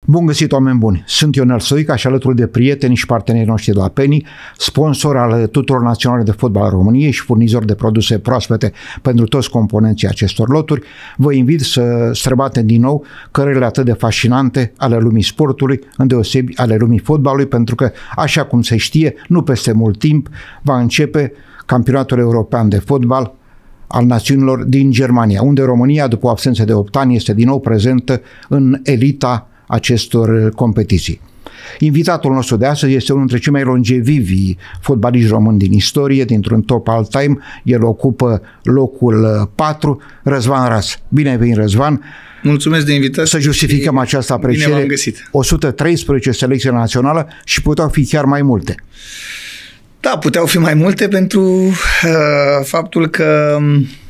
Bun găsit, oameni buni! Sunt Ionel Stoica și alături de prieteni și partenerii noștri de la Penny, sponsor al tuturor naționale de fotbal al României și furnizor de produse proaspete pentru toți componenții acestor loturi, vă invit să străbatem din nou cărările atât de fascinante ale lumii sportului, îndeosebi ale lumii fotbalului, pentru că, așa cum se știe, nu peste mult timp va începe campionatul european de fotbal al națiunilor din Germania, unde România, după o absență de 8 ani, este din nou prezentă în elita acestor competiții. Invitatul nostru de astăzi este unul dintre cei mai longevivi fotbaliști români din istorie, dintr-un top all-time. El ocupă locul 4, Răzvan Ras. Bine ai venit, Răzvan! Mulțumesc de invitație. Să justificăm această apreciere. Bine v-am găsit. 113 selecții națională și puteau fi chiar mai multe. Da, puteau fi mai multe pentru faptul că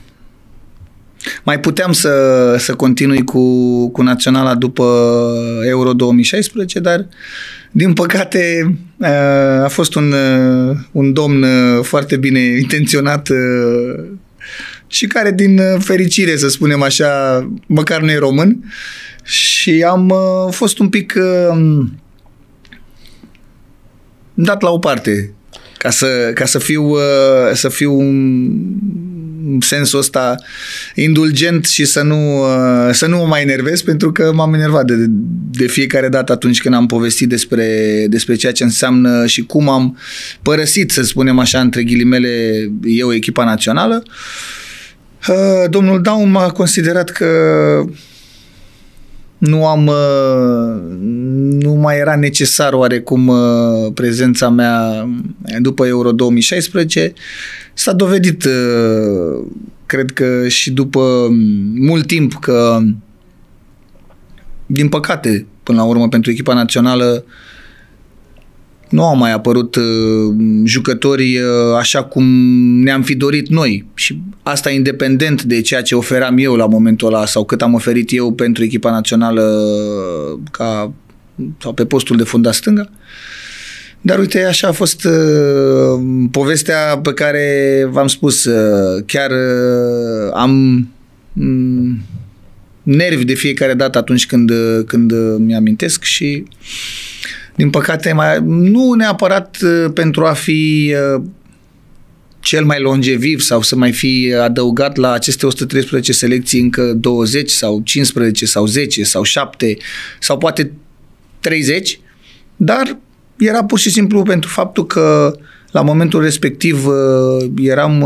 mai puteam să continui cu naționala după Euro 2016, dar din păcate a fost un domn foarte bine intenționat și care, din fericire, să spunem așa, măcar nu e român, și am fost un pic dat la o parte ca să fiu în sensul ăsta indulgent și să nu mă mai enervez, pentru că m-am enervat de fiecare dată atunci când am povestit despre ceea ce înseamnă și cum am părăsit, să spunem așa, între ghilimele, eu, echipa națională. Domnul Daum a considerat că nu mai era necesar oarecum prezența mea după Euro 2016. S-a dovedit, cred că și după mult timp, că, din păcate, până la urmă, pentru echipa națională nu au mai apărut jucători așa cum ne-am fi dorit noi. Și asta independent de ceea ce oferam eu la momentul ăla sau cât am oferit eu pentru echipa națională sau pe postul de fundaș stânga. Dar uite, așa a fost povestea pe care v-am spus. Chiar am nervi de fiecare dată atunci când mi-amintesc și, din păcate, nu neapărat pentru a fi cel mai longeviv sau să mai fi adăugat la aceste 113 selecții încă 20 sau 15 sau 10 sau 7 sau poate 30, dar era pur și simplu pentru faptul că la momentul respectiv eram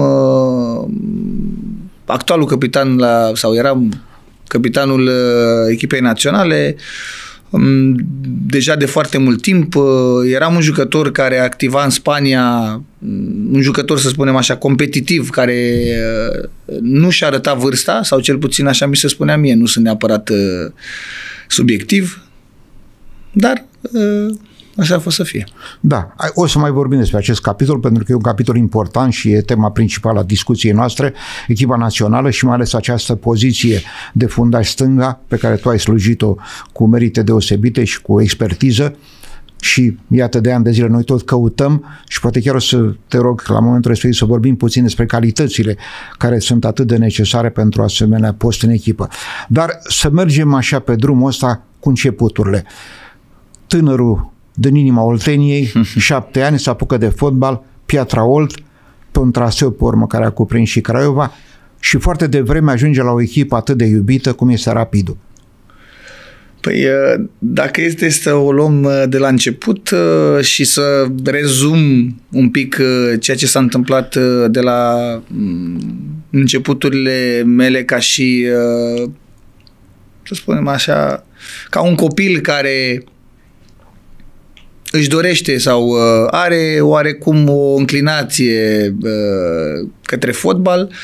actualul capitan sau eram capitanul echipei naționale deja de foarte mult timp. Eram un jucător care activa în Spania, un jucător, să spunem așa, competitiv, care nu și arăta vârsta, sau cel puțin așa mi se spunea mie, nu sunt neapărat subiectiv, dar așa a fost să fie. Da, o să mai vorbim despre acest capitol, pentru că e un capitol important și e tema principală a discuției noastre, echipa națională și mai ales această poziție de fundaș stânga pe care tu ai slujit-o cu merite deosebite și cu expertiză. Și iată, de ani de zile noi tot căutăm și poate chiar o să te rog la momentul respectiv să vorbim puțin despre calitățile care sunt atât de necesare pentru asemenea post în echipă. Dar să mergem așa pe drumul ăsta cu începuturile. Tânărul din inima Olteniei, 7 ani, se apucă de fotbal, Piatra Olt, pe un traseu pe urmă care a cuprins și Craiova, și foarte devreme ajunge la o echipă atât de iubită cum este Rapidul. Păi, dacă este să o luăm de la început și să rezum un pic ceea ce s-a întâmplat de la începuturile mele ca și, să spunem așa, ca un copil care își dorește sau are oarecum o înclinație către fotbal,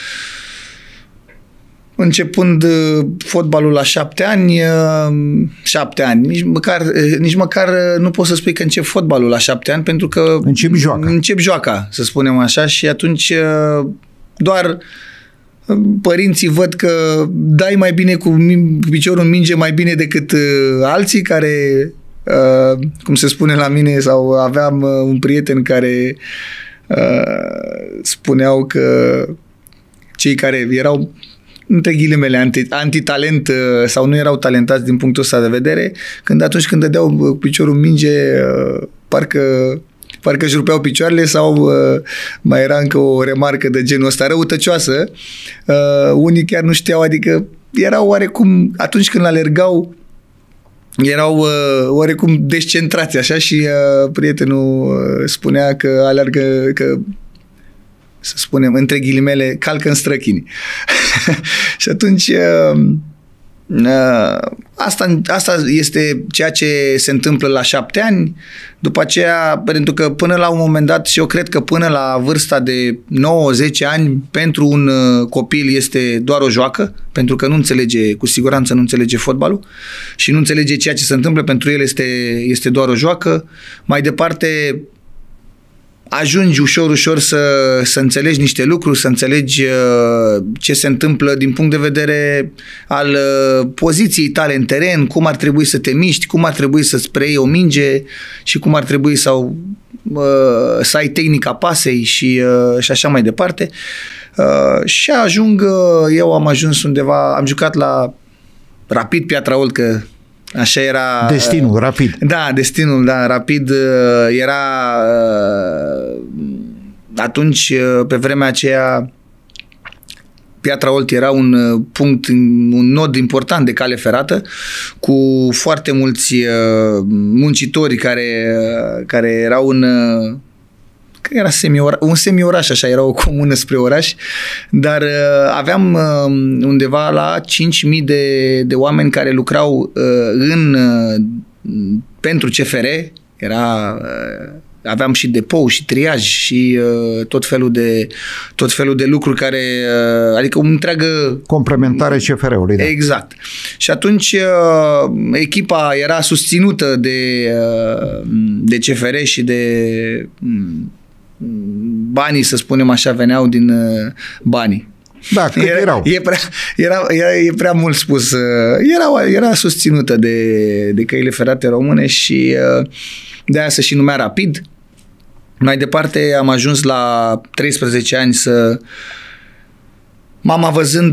începând fotbalul la 7 ani, 7 ani, nici măcar nu poți să spui că încep fotbalul la 7 ani, pentru că încep joaca, să spunem așa, și atunci doar părinții văd că dai mai bine cu piciorul în minge mai bine decât alții care, cum se spune la mine, sau aveam un prieten care spuneau că cei care erau între ghilimele, antitalent sau nu erau talentați din punctul ăsta de vedere, atunci când dădeau cu piciorul în minge, parcă își rupeau picioarele sau mai era încă o remarcă de genul ăsta răutăcioasă. Unii chiar nu știau, adică erau oarecum, atunci când alergau, erau oarecum descentrați așa și prietenul spunea că alergă, că să spunem, între ghilimele, calcă în străchini. Și atunci asta este ceea ce se întâmplă la 7 ani. După aceea, pentru că până la un moment dat, și eu cred că până la vârsta de 9-10 ani, pentru un copil este doar o joacă, pentru că nu înțelege, cu siguranță nu înțelege fotbalul și nu înțelege ceea ce se întâmplă, pentru el este doar o joacă. Mai departe, ajungi ușor să înțelegi niște lucruri, să înțelegi ce se întâmplă din punct de vedere al poziției tale în teren, cum ar trebui să te miști, cum ar trebui să-ți preiei o minge și cum ar trebui să ai tehnica pasei și așa mai departe. Și eu am ajuns undeva, am jucat la Rapid Piatra Olt, că așa era... Destinul, Rapid. Da, destinul, da, Rapid era... Atunci, pe vremea aceea, Piatra Olt era un punct, un nod important de cale ferată, cu foarte mulți muncitori care erau era un semi-oraș, așa, era o comună spre oraș, dar aveam undeva la 5.000 de oameni care lucrau pentru CFR, aveam și depou și triaj și tot felul de lucruri care, adică o întreagă... Complementare CFR-ului, da. Exact. Și atunci echipa era susținută de CFR și de banii, să spunem așa, veneau din banii. Da, cât erau. E prea mult spus. Era susținută de căile ferate române și de aia se și numea Rapid. Mai departe am ajuns la 13 ani mama văzând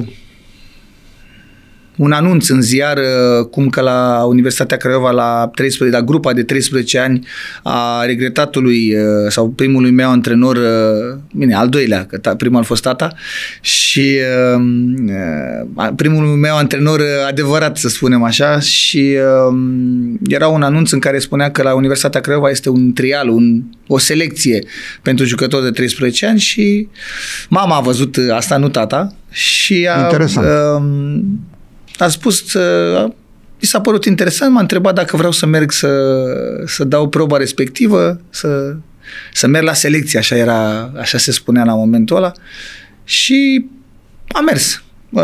un anunț în ziar cum că la Universitatea Craiova la grupa de 13 ani a regretatului sau primului meu antrenor, bine, al doilea, că primul a fost tata, și primul meu antrenor adevărat, să spunem așa, și era un anunț în care spunea că la Universitatea Craiova este un trial, o selecție pentru jucători de 13 ani și mama a văzut asta, nu tata, și a spus, i s-a părut interesant, m-a întrebat dacă vreau să merg să dau proba respectivă, să merg la selecție, așa se spunea la momentul ăla, și am mers.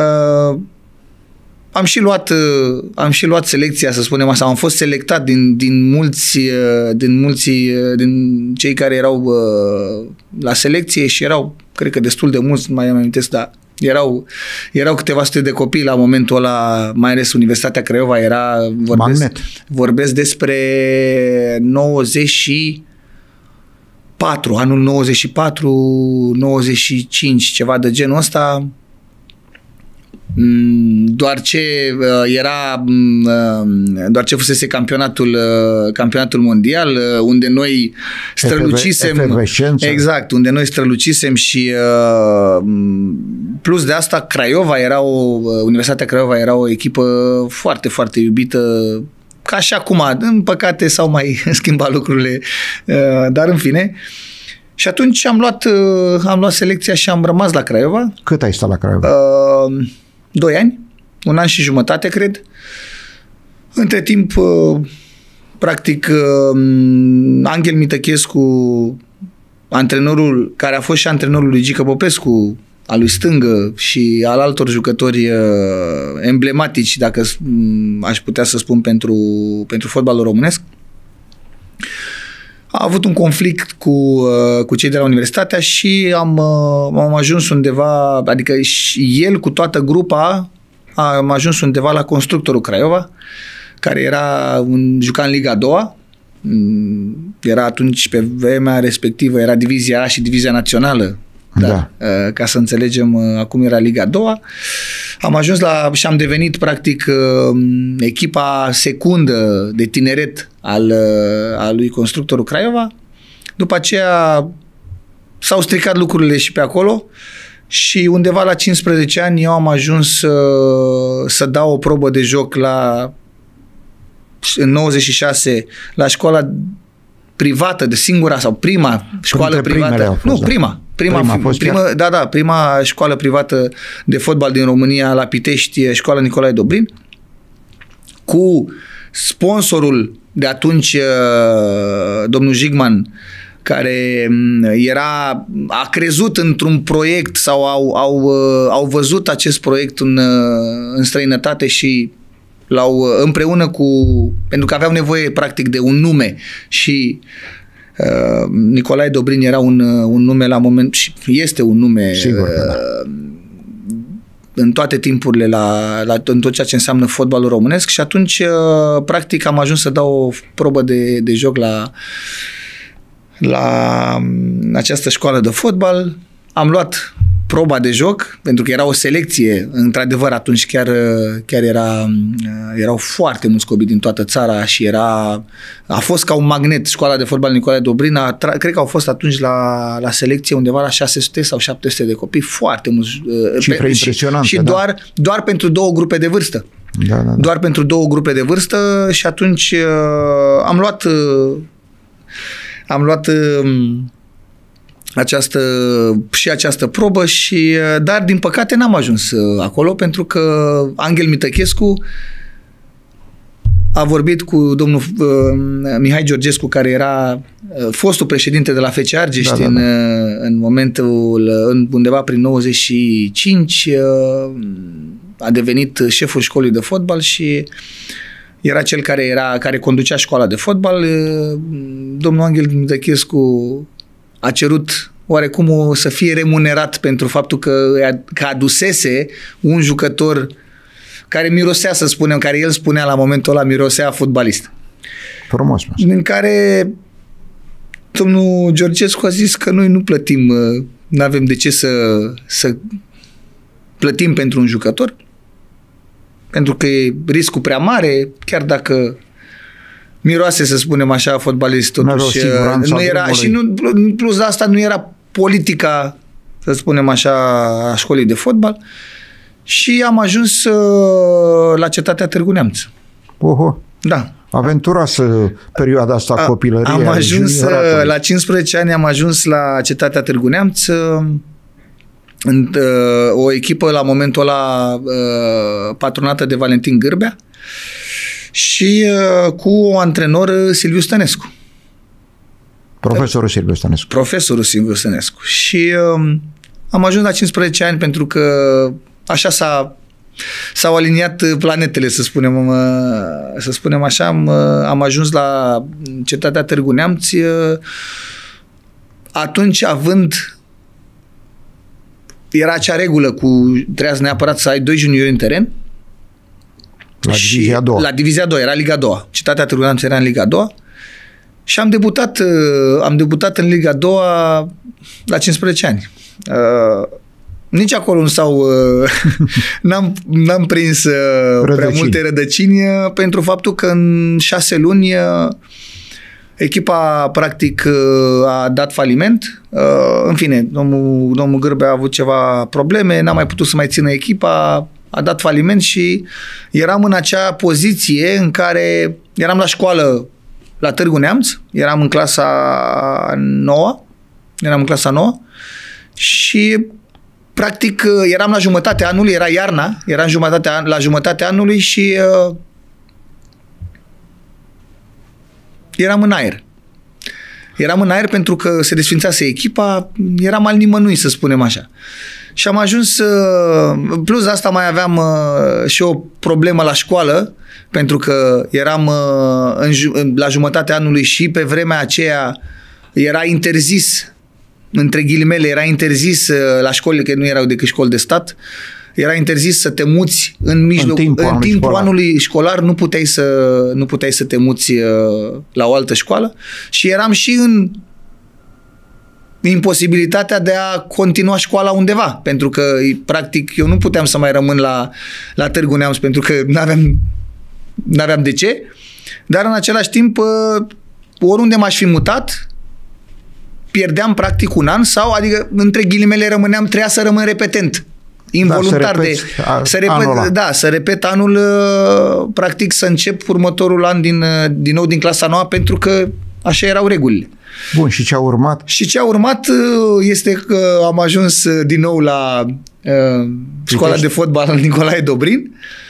Am și luat selecția, să spunem așa, am fost selectat din cei care erau la selecție și erau, cred că destul de mulți, mai am amintesc, dar erau câteva sute de copii la momentul ăla, mai ales Universitatea Craiova vorbesc despre 94, anul 94, 95, ceva de genul ăsta. Doar ce fusese campionatul mondial, unde noi strălucisem, exact, unde noi strălucisem și plus de asta Universitatea Craiova era o echipă foarte, foarte iubită, ca și acum, în păcate s-au mai schimbat lucrurile, dar în fine. Și atunci am luat selecția și am rămas la Craiova. Cât ai stat la Craiova? 2 ani, 1 an și jumătate, cred. Între timp, practic, Angel Mităchescu, antrenorul, care a fost și antrenorul lui Gică Popescu, al lui Stângă și al altor jucători emblematici, dacă aș putea să spun, pentru fotbalul românesc, a avut un conflict cu cei de la Universitatea și am ajuns undeva, adică el cu toată grupa am ajuns undeva la Constructorul Craiova, care juca în Liga a doua. Era atunci, pe vremea respectivă, era Divizia A și Divizia Națională Dar, ca să înțelegem, acum era Liga 2. Am ajuns și am devenit practic echipa secundă de tineret al lui Constructorul Craiova. După aceea s-au stricat lucrurile și pe acolo și undeva la 15 ani eu am ajuns să dau o probă de joc în 96 la școala privată, de singura sau prima școală privată. Nu, prima școală privată de fotbal din România la Pitești, școala Nicolae Dobrin, cu sponsorul de atunci, domnul Jigman, care a crezut într-un proiect sau au văzut acest proiect în străinătate și împreună pentru că aveau nevoie practic de un nume și Nicolae Dobrin era un nume la moment și este un nume. Sigur, în toate timpurile în tot ceea ce înseamnă fotbalul românesc și atunci practic am ajuns să dau o probă de joc la această școală de fotbal. Am luat proba de joc, pentru că era o selecție, într-adevăr atunci chiar erau foarte mulți copii din toată țara și a fost ca un magnet școala de fotbal Nicolae Dobrin, cred că au fost atunci la selecție undeva la 600 sau 700 de copii, foarte mulți. Cifre impresionante, și doar pentru 2 grupe de vârstă. Da. Doar pentru 2 grupe de vârstă și atunci am luat această probă dar din păcate n-am ajuns acolo pentru că Angel Mităchescu a vorbit cu domnul Mihai Georgescu, care era fostul președinte de la FC Argești în momentul undeva prin 95, a devenit șeful școlii de fotbal și era cel care conducea școala de fotbal. Domnul Angel Mităchescu a cerut oarecum să fie remunerat pentru faptul că adusese un jucător care mirosea, să spunem, care el spunea la momentul ăla, mirosea fotbalist. Frumos. În care domnul Georgescu a zis că noi nu plătim, nu avem de ce să plătim pentru un jucător, pentru că e riscul prea mare, chiar dacă miroase, să spunem așa, fotbalist, totuși nu era, și plus de asta nu era politica, să spunem așa, a școlii de fotbal și am ajuns la cetatea Târgu Neamț. Oho. Da. Aventuroasă perioada asta copilărie. Am ajuns la 15 ani, am ajuns la cetatea Târgu Neamț, o echipă la momentul ăla patronată de Valentin Gârbea și cu antrenor Silviu Stănescu. Profesorul Silviu Stănescu. Profesorul Silviu Stănescu. Și am ajuns la 15 ani pentru că așa s-au aliniat planetele, să spunem așa. Am ajuns la cetatea Târgu Neamț atunci era acea regulă trebuia neapărat să ai 2 juniori în teren. La Divizia 2. La Divizia 2, era Liga 2. Cetatea Târgu Neamț era în Liga 2 și am debutat în Liga 2 la 15 ani. Nici acolo nu n-am prins prea multe rădăcini pentru faptul că în 6 luni echipa practic a dat faliment. În fine, domnul Gârbea a avut ceva probleme, n-a mai putut să mai țină echipa, a dat faliment și eram în acea poziție în care eram la școală la Târgu Neamț, eram în clasa 9 și practic eram la jumătatea anului, era iarna, eram la jumătatea anului și eram în aer. Eram în aer pentru că se desfințase echipa, eram al nimănui, să spunem așa. Și am ajuns, plus de asta mai aveam și o problemă la școală, pentru că eram la jumătatea anului și pe vremea aceea era interzis, între ghilimele, era interzis la școli, că nu erau decât școli de stat, era interzis să te muți în timpul anului școlar, nu puteai să te muți la o altă școală și eram și imposibilitatea de a continua școala undeva, pentru că, practic, eu nu puteam să mai rămân la Târgu Neamț, pentru că n-aveam de ce, dar în același timp, oriunde m-aș fi mutat, pierdeam practic un an sau, adică, între ghilimele, trebuia să rămân repetent. Involuntar să repet anul, practic să încep următorul an din nou din clasa 9, pentru că așa erau regulile. Bun, și ce a urmat? Și ce a urmat este că am ajuns din nou la școala de fotbal Nicolae Dobrin.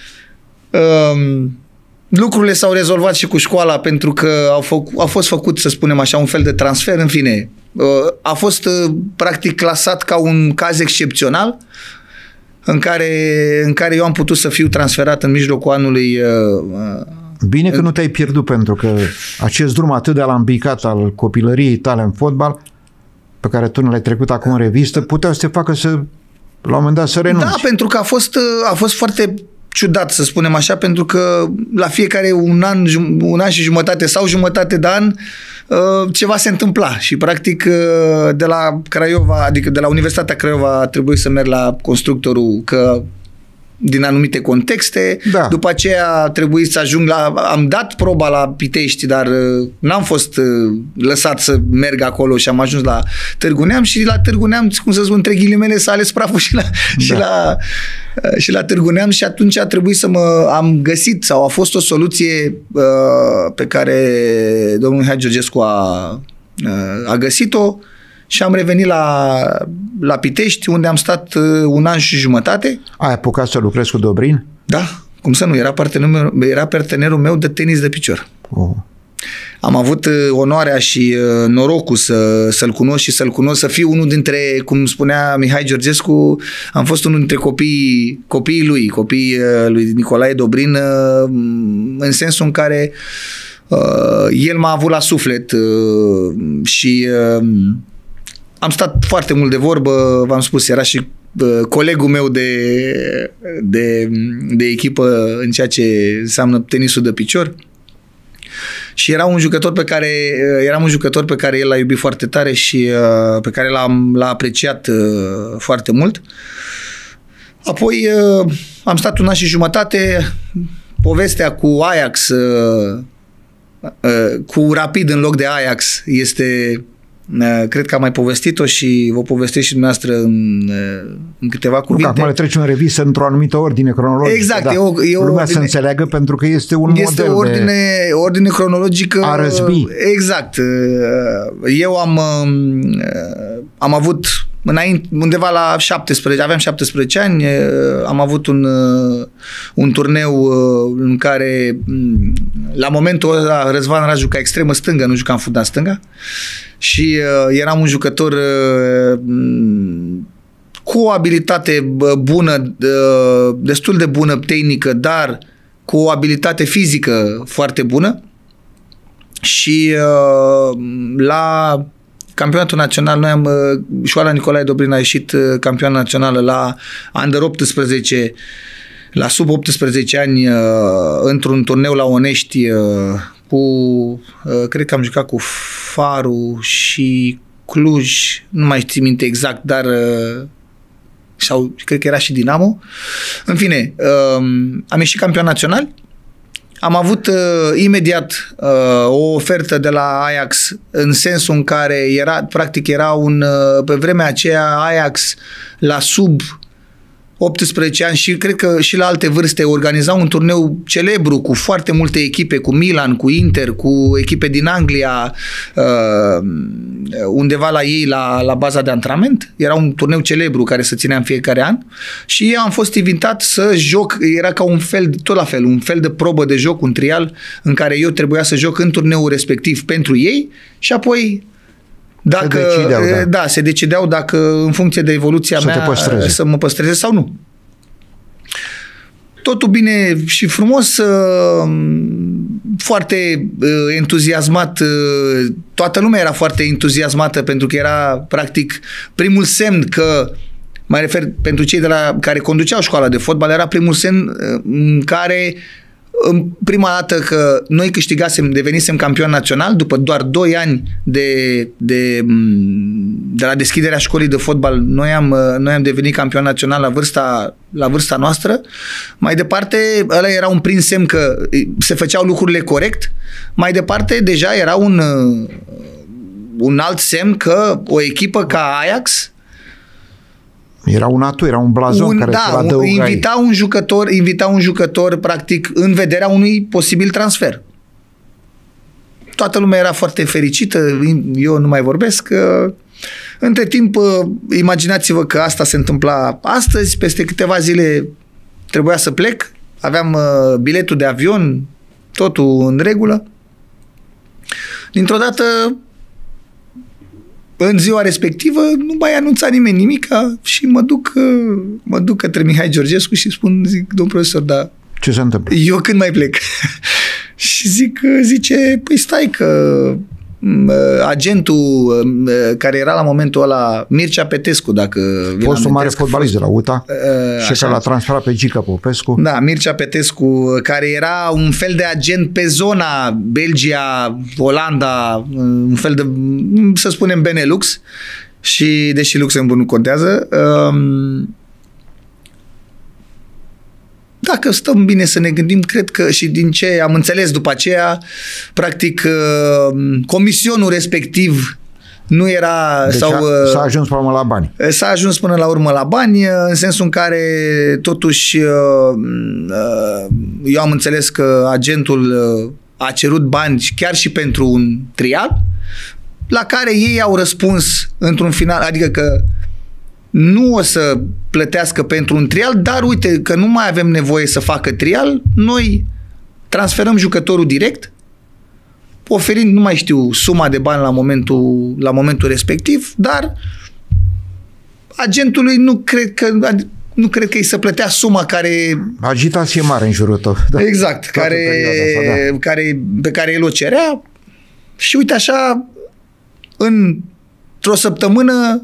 Lucrurile s-au rezolvat și cu școala, pentru că a fost făcut, să spunem așa, un fel de transfer, în fine. A fost practic clasat ca un caz excepțional în care eu am putut să fiu transferat în mijlocul anului. Bine că nu te-ai pierdut, pentru că acest drum atât de alambicat al copilăriei tale în fotbal, pe care tu nu l-ai trecut acum în revistă, puteau să te facă la un moment dat să renunți. Da, pentru că a fost foarte ciudat, să spunem așa, pentru că la fiecare un an și jumătate sau jumătate de an ceva se întâmpla și practic de la Craiova, adică de la Universitatea Craiova a trebuit să merg la constructorul din anumite contexte, da. După aceea a trebuit să ajung am dat proba la Pitești, dar n-am fost lăsat să merg acolo și am ajuns la Târgu Neamț și la Târgu Neamț, cum să spun, între ghilimele, s-a ales praful și la Târgu Neamț și atunci a trebuit am găsit, sau a fost o soluție pe care domnul Mihai Georgescu a găsit-o și am revenit la Pitești, unde am stat un an și jumătate. Ai apucat să lucrezi cu Dobrin? Da, cum să nu, era partenerul meu de tenis de picior. Am avut onoarea și norocul să-l cunosc și să fiu unul dintre, cum spunea Mihai Georgescu, am fost unul dintre copiii lui Nicolae Dobrin, în sensul în care el m-a avut la suflet și am stat foarte mult de vorbă, v-am spus, era și colegul meu de echipă în ceea ce înseamnă tenisul de picior și eram un jucător pe care el l-a iubit foarte tare și pe care l-a apreciat foarte mult. Apoi am stat un an și jumătate, povestea cu Ajax, cu Rapid în loc de Ajax este... Cred că am mai povestit-o și vă povestesc și dumneavoastră în câteva cuvinte. Acum le trecem în revistă într-o anumită ordine cronologică. Exact. Da. Lumea să înțeleagă, pentru că este un model ordine cronologică. A răzbi. Exact. Eu am avut undeva la 17, aveam 17 ani, am avut un turneu în care la momentul ăla Răzvan Raj juca extremă stângă, nu jucam fundal stânga și eram un jucător cu o abilitate bună, destul de bună tehnică, dar cu o abilitate fizică foarte bună și la campionatul național, școala Nicolae Dobrin a ieșit campioană națională la Under 18, la sub 18 ani, într-un turneu la Onești cred că am jucat cu Faru și Cluj, nu mai știu minte exact, dar sau cred că era și Dinamo. În fine, am ieșit campion național. Am avut imediat o ofertă de la Ajax, în sensul în care pe vremea aceea Ajax la sub 18 ani și cred că și la alte vârste organiza un turneu celebru cu foarte multe echipe, cu Milan, cu Inter, cu echipe din Anglia, undeva la ei la baza de antrenament. Era un turneu celebru care se ținea în fiecare an și eu am fost invitat să joc, era ca un fel de probă de joc, un trial în care eu trebuia să joc în turneul respectiv pentru ei și apoi se decideau dacă în funcție de evoluția mea să mă păstreze sau nu. Totul bine și frumos, foarte entuziasmat, toată lumea era foarte entuziasmată pentru că era practic primul semn că, mă refer pentru cei care conduceau școala de fotbal, era primul semn în care în prima dată că noi devenisem campion național după doar 2 ani de la deschiderea școlii de fotbal. Noi am devenit campion național la vârsta noastră. Mai departe, ăla era un prim semn că se făceau lucrurile corect. Mai departe, deja era un alt semn că o echipă ca Ajax era un atu, era un blazon care se adăuga. Invita un jucător practic în vederea unui posibil transfer. Toată lumea era foarte fericită, eu nu mai vorbesc. Între timp, imaginați-vă că asta se întâmpla astăzi, peste câteva zile trebuia să plec, aveam biletul de avion, totul în regulă. Dintr-o dată, în ziua respectivă, nu mai anunța nimeni nimica și mă duc către Mihai Georgescu și zic, domn profesor, dar ce se întâmplă? Eu când mai plec? Și zice, păi stai că agentul care era la momentul ăla, Mircea Petescu, dacă fostul mare fotbalist de la UTA și că l-a transferat pe Gica Popescu. Da, Mircea Petescu, care era un fel de agent pe zona Belgia, Olanda, un fel de, să spunem, Benelux, și deși Luxemburg nu contează. Dacă stăm bine să ne gândim, cred că, și din ce am înțeles după aceea, practic comisionul respectiv nu era... Deci s-a ajuns până la bani. S-a ajuns până la urmă la bani, în sensul în care totuși eu am înțeles că agentul a cerut bani chiar și pentru un trial, la care ei au răspuns într-un final, adică că nu o să plătească pentru un trial, dar uite că nu mai avem nevoie să facă trial, noi transferăm jucătorul direct, oferind, nu mai știu, suma de bani la momentul respectiv, dar agentului nu cred că îi se plătea suma care... Agitație mare în jurul tău. Da. Exact, pe care el o cerea și uite așa, într-o săptămână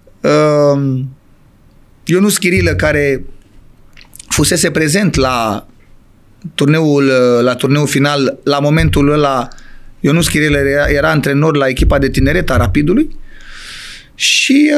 Ionuț Chirilă, care fusese prezent la turneul final, la momentul ăla Ionuț Chirilă era antrenor la echipa de tineret a Rapidului și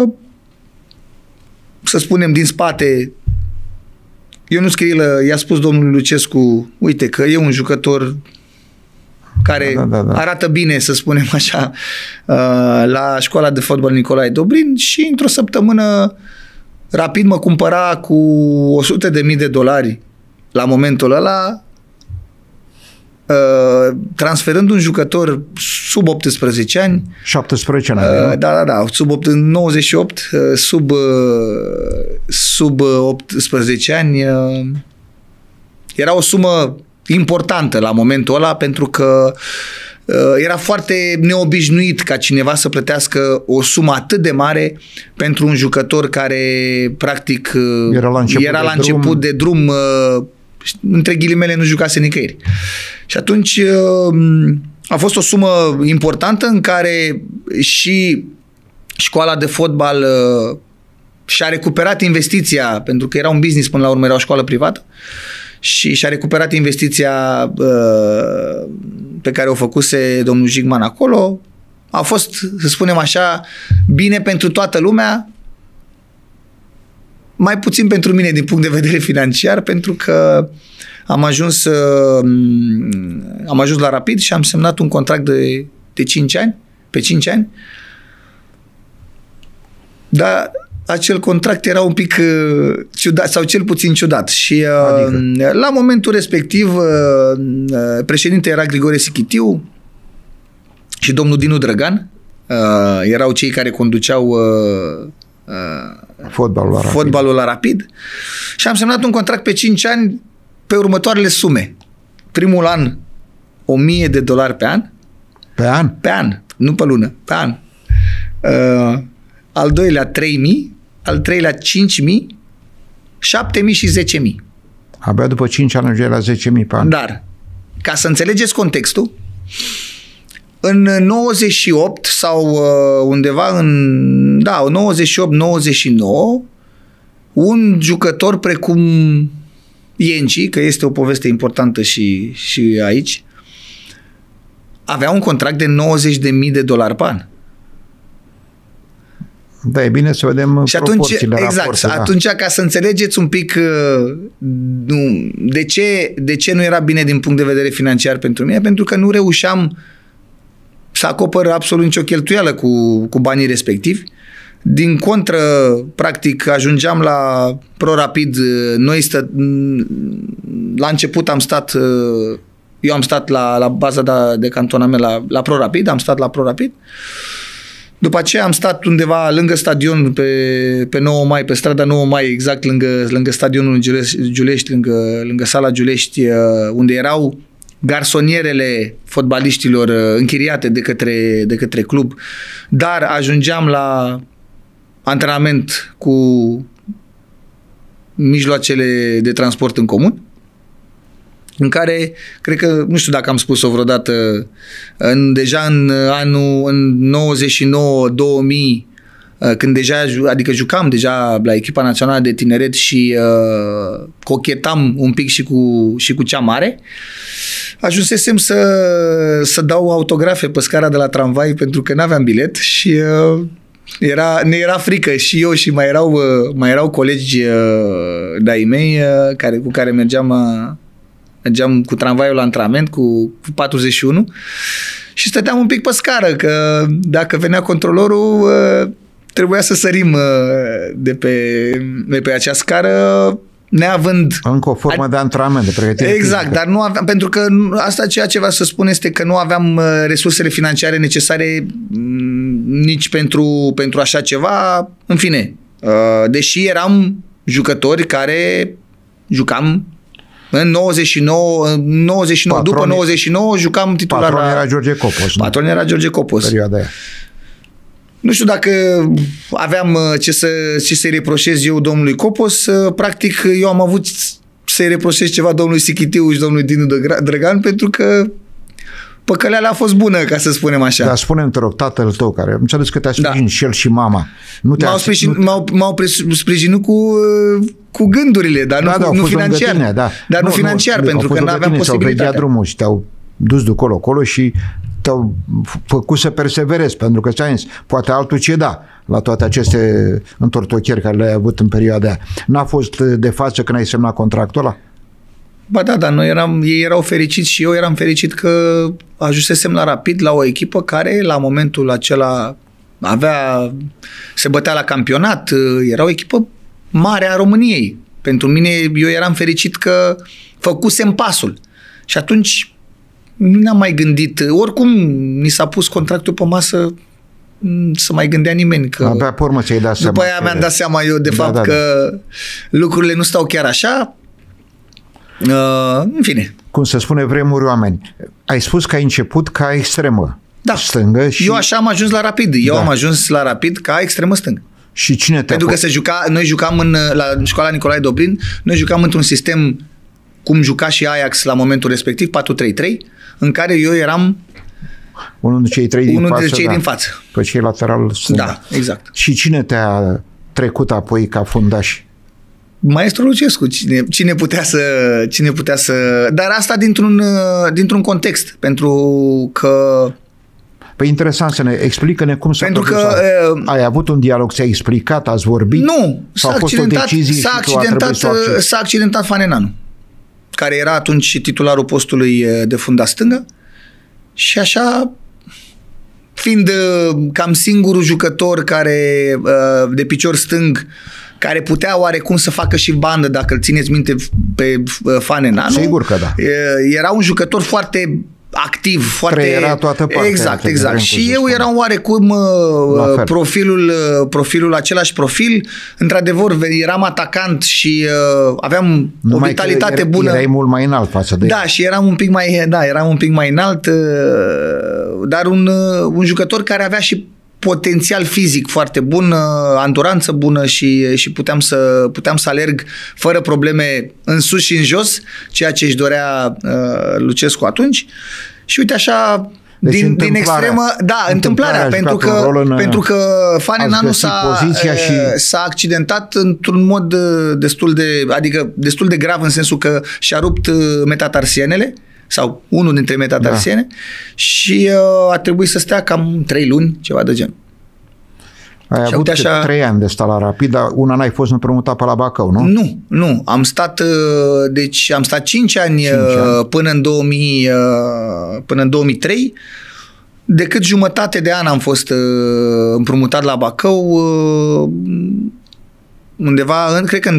să spunem din spate Ionuț Chirilă i-a spus domnului Lucescu, uite că e un jucător care arată bine, să spunem așa, la școala de fotbal Nicolae Dobrin, și într-o săptămână Rapid mă cumpăra cu $100.000 la momentul ăla, transferând un jucător sub 18 ani. 17 ani. Da, sub 98, sub 18 ani. Era o sumă importantă la momentul ăla, pentru că era foarte neobișnuit ca cineva să plătească o sumă atât de mare pentru un jucător care practic era la început de drum, între ghilimele nu jucase nicăieri. Și atunci a fost o sumă importantă în care și școala de fotbal și-a recuperat investiția, pentru că era un business până la urmă, era o școală privată, și și-a recuperat investiția pe care o făcuse domnul Jigman acolo. A fost, să spunem așa, bine pentru toată lumea, mai puțin pentru mine din punct de vedere financiar, pentru că am ajuns la Rapid și am semnat un contract de 5 ani, pe 5 ani. Dar acel contract era un pic ciudat, sau cel puțin ciudat. Și la momentul respectiv președinte era Grigore Sichitiu și domnul Dinu Drăgan, erau cei care conduceau fotbalul la Rapid. Și am semnat un contract pe 5 ani pe următoarele sume. Primul an $1.000 pe an. Pe an? Pe an, nu pe lună, pe an. Al doilea 3.000, al treilea 5.000, 7.000 și 10.000. Abia după 5 ani ajunge la 10.000 pe an. Dar, ca să înțelegeți contextul, în 98 sau undeva în 98-99, un jucător precum Ienci, că este o poveste importantă și aici, avea un contract de $90.000 pe an. Da, e bine să vedem și atunci, proporțiile. exact, raportul, atunci ca să înțelegeți un pic de ce nu era bine din punct de vedere financiar pentru mine, pentru că nu reușeam să acopăr absolut nicio cheltuială cu banii respectivi. Din contră, practic, ajungeam la ProRapid. La început eu am stat la baza de cantonament la ProRapid, am stat la ProRapid. După aceea am stat undeva lângă stadion pe 9 mai, pe strada 9 mai, exact lângă stadionul Giulești, lângă sala Giulești, unde erau garsonierele fotbaliștilor închiriate de către club, dar ajungeam la antrenament cu mijloacele de transport în comun, în care, cred că, nu știu dacă am spus-o vreodată, deja în 99-2000, când adică jucam deja la echipa națională de tineret și cochetam un pic și cu cea mare, ajunsesem să dau autografe pe scara de la tramvai pentru că n-aveam bilet și ne era frică și eu și mai erau colegi de-ai mei cu care mergeam cu tramvaiul la antrenament cu 41 și stăteam un pic pe scară, că dacă venea controlorul trebuia să sărim de pe acea scară, neavând... Încă o formă de antrenament, de pregătire exact, fizică. dar nu aveam, pentru că asta ceea ce vreau să spun este că nu aveam resursele financiare necesare nici pentru așa ceva. În fine, deși eram jucători care jucam în 99 după 99 jucam titular. Patron era George Copos. Patron era George Copos. Perioada aia. Nu știu dacă aveam ce să-i reproșez eu domnului Copos. Practic, eu am avut să-i reproșez ceva domnului Sichitiu și domnului Dinu Drăgan, pentru că păcăleala a fost bună, ca să spunem așa. Dar spune-mi, te rog, tatăl tău, care îmi cer că te-a sprijinit și el și mama. M-au sprijinit cu gândurile, dar nu financiar. Tine, da. Dar nu financiar, pentru că nu aveam posibilitatea. Ți-au drumul și te-au dus de colo și te-au făcut să perseverezi, pentru că ți-am zis, poate altul ce da la toate aceste întortocheri care le-ai avut în perioada aia. N-a fost de față când ai semnat contractul ăla? Ba da, ei erau fericiți și eu eram fericit că ajunsesem la Rapid, la o echipă care la momentul acela se bătea la campionat, era o echipă mare a României. Pentru mine, eu eram fericit că făcusem pasul. Și atunci nu ne-am mai gândit. Oricum, ni s-a pus contractul pe masă, să mai gândea nimeni. Că abia pe urmă ți-ai dat seama. După aia mi-am dat seama eu, de fapt, că lucrurile nu stau chiar așa. În fine. Cum se spune, vremuri oameni. Ai spus că ai început ca extremă stângă. Și... Eu așa am ajuns la Rapid. Eu am ajuns la Rapid ca extremă stângă. Și cine te-a... Pentru că noi jucam la școala Nicolae Dobrin, noi jucam într-un sistem cum juca și Ajax la momentul respectiv, 4-3-3, în care eu eram unul dintre cei trei din față. Pe cei lateral stânga. Da, exact. Și cine te-a trecut apoi ca fundaș? Maestru Lucescu, cine putea să... Dar asta dintr-un context, pentru că... Păi interesant să ne explică-ne cum s-a produs. Ai avut un dialog, ți-ai explicat, ați vorbit? Nu, s-a accidentat Fanenan, care era atunci titularul postului de fundaș stângă și așa, fiind cam singurul jucător de picior stâng care putea oarecum să facă și bandă, dacă îl țineți minte pe Fanenan. Sigur că da. Era un jucător foarte activ, foarte... Era toată partea. Exact. Și eu eram oarecum profilul, același profil. Într-adevăr, eram atacant și aveam o vitalitate bună. Erai mult mai înalt față de el. Și eram un pic mai înalt, dar un jucător care avea și potențial fizic foarte bun, anduranță bună și puteam să alerg fără probleme în sus și în jos, ceea ce își dorea Lucescu atunci. Și uite așa... Deci din extremă, da, întâmplarea, pentru că Fane Nanu s-a accidentat într-un mod destul de grav, în sensul că și-a rupt metatarsienele sau unul dintre metatarsiene, și a trebuit să stea cam 3 luni, ceva de gen. Ai avut 3 ani de stat la Rapid, dar una n-ai fost împrumutat pe la Bacău, nu? Nu. Am stat 5 ani până în 2003. Decât jumătate de an am fost împrumutat la Bacău, undeva, cred că în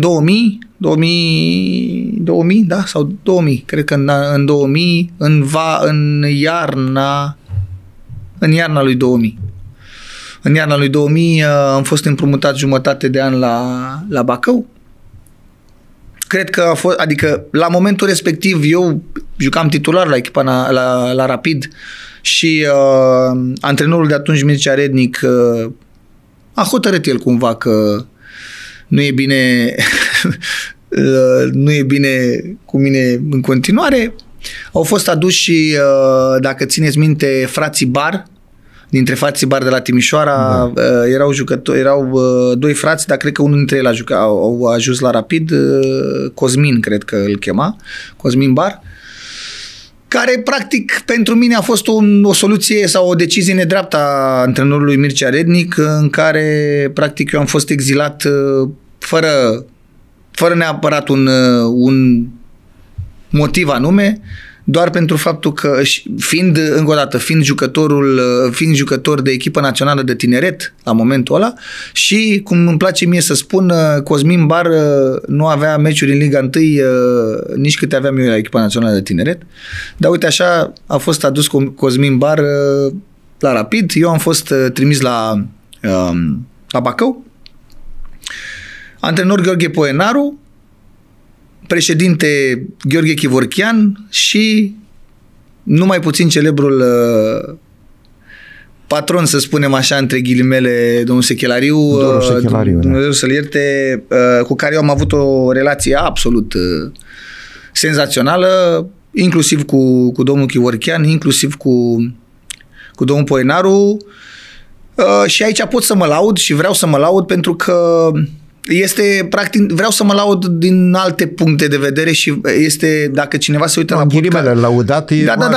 2000, da? Sau 2000, cred că în 2000, în iarna lui 2000. În iarna lui 2000 am fost împrumutat jumătate de an la Bacău. Cred că a fost, adică la momentul respectiv eu jucam titular la echipa la Rapid și antrenorul de atunci, Mircea Rednic, a hotărât el cumva că nu e bine nu e bine cu mine în continuare. Au fost aduși, dacă țineți minte, frații Bar, dintre frații Bar de la Timișoara, erau jucători, erau 2 frați, dar cred că unul dintre ei au ajuns la Rapid, Cosmin, cred că îl chema, Cosmin Bar, care practic pentru mine a fost o soluție sau o decizie nedreaptă a antrenorului Mircea Rednic, în care practic eu am fost exilat fără neapărat un motiv anume, doar pentru faptul că, fiind jucător de echipă națională de tineret la momentul ăla, și, cum îmi place mie să spun, Cosmin Bar nu avea meciuri în Liga 1 nici câte aveam eu la echipa națională de tineret, dar uite așa a fost adus Cosmin Bar la Rapid, eu am fost trimis la Bacău, antrenor Gheorghe Poenaru, președinte Gheorghe Chivorchean și numai puțin celebrul patron, să spunem așa, între ghilimele, domnul Sechelariu, Dumnezeu să-l ierte, cu care eu am avut o relație absolut senzațională, inclusiv cu domnul Chivorchean, inclusiv cu domnul Poenaru, și aici pot să mă laud și vreau să mă laud pentru că este, practic, vreau să mă laud din alte puncte de vedere și este, dacă cineva se uită la podcast, laudat,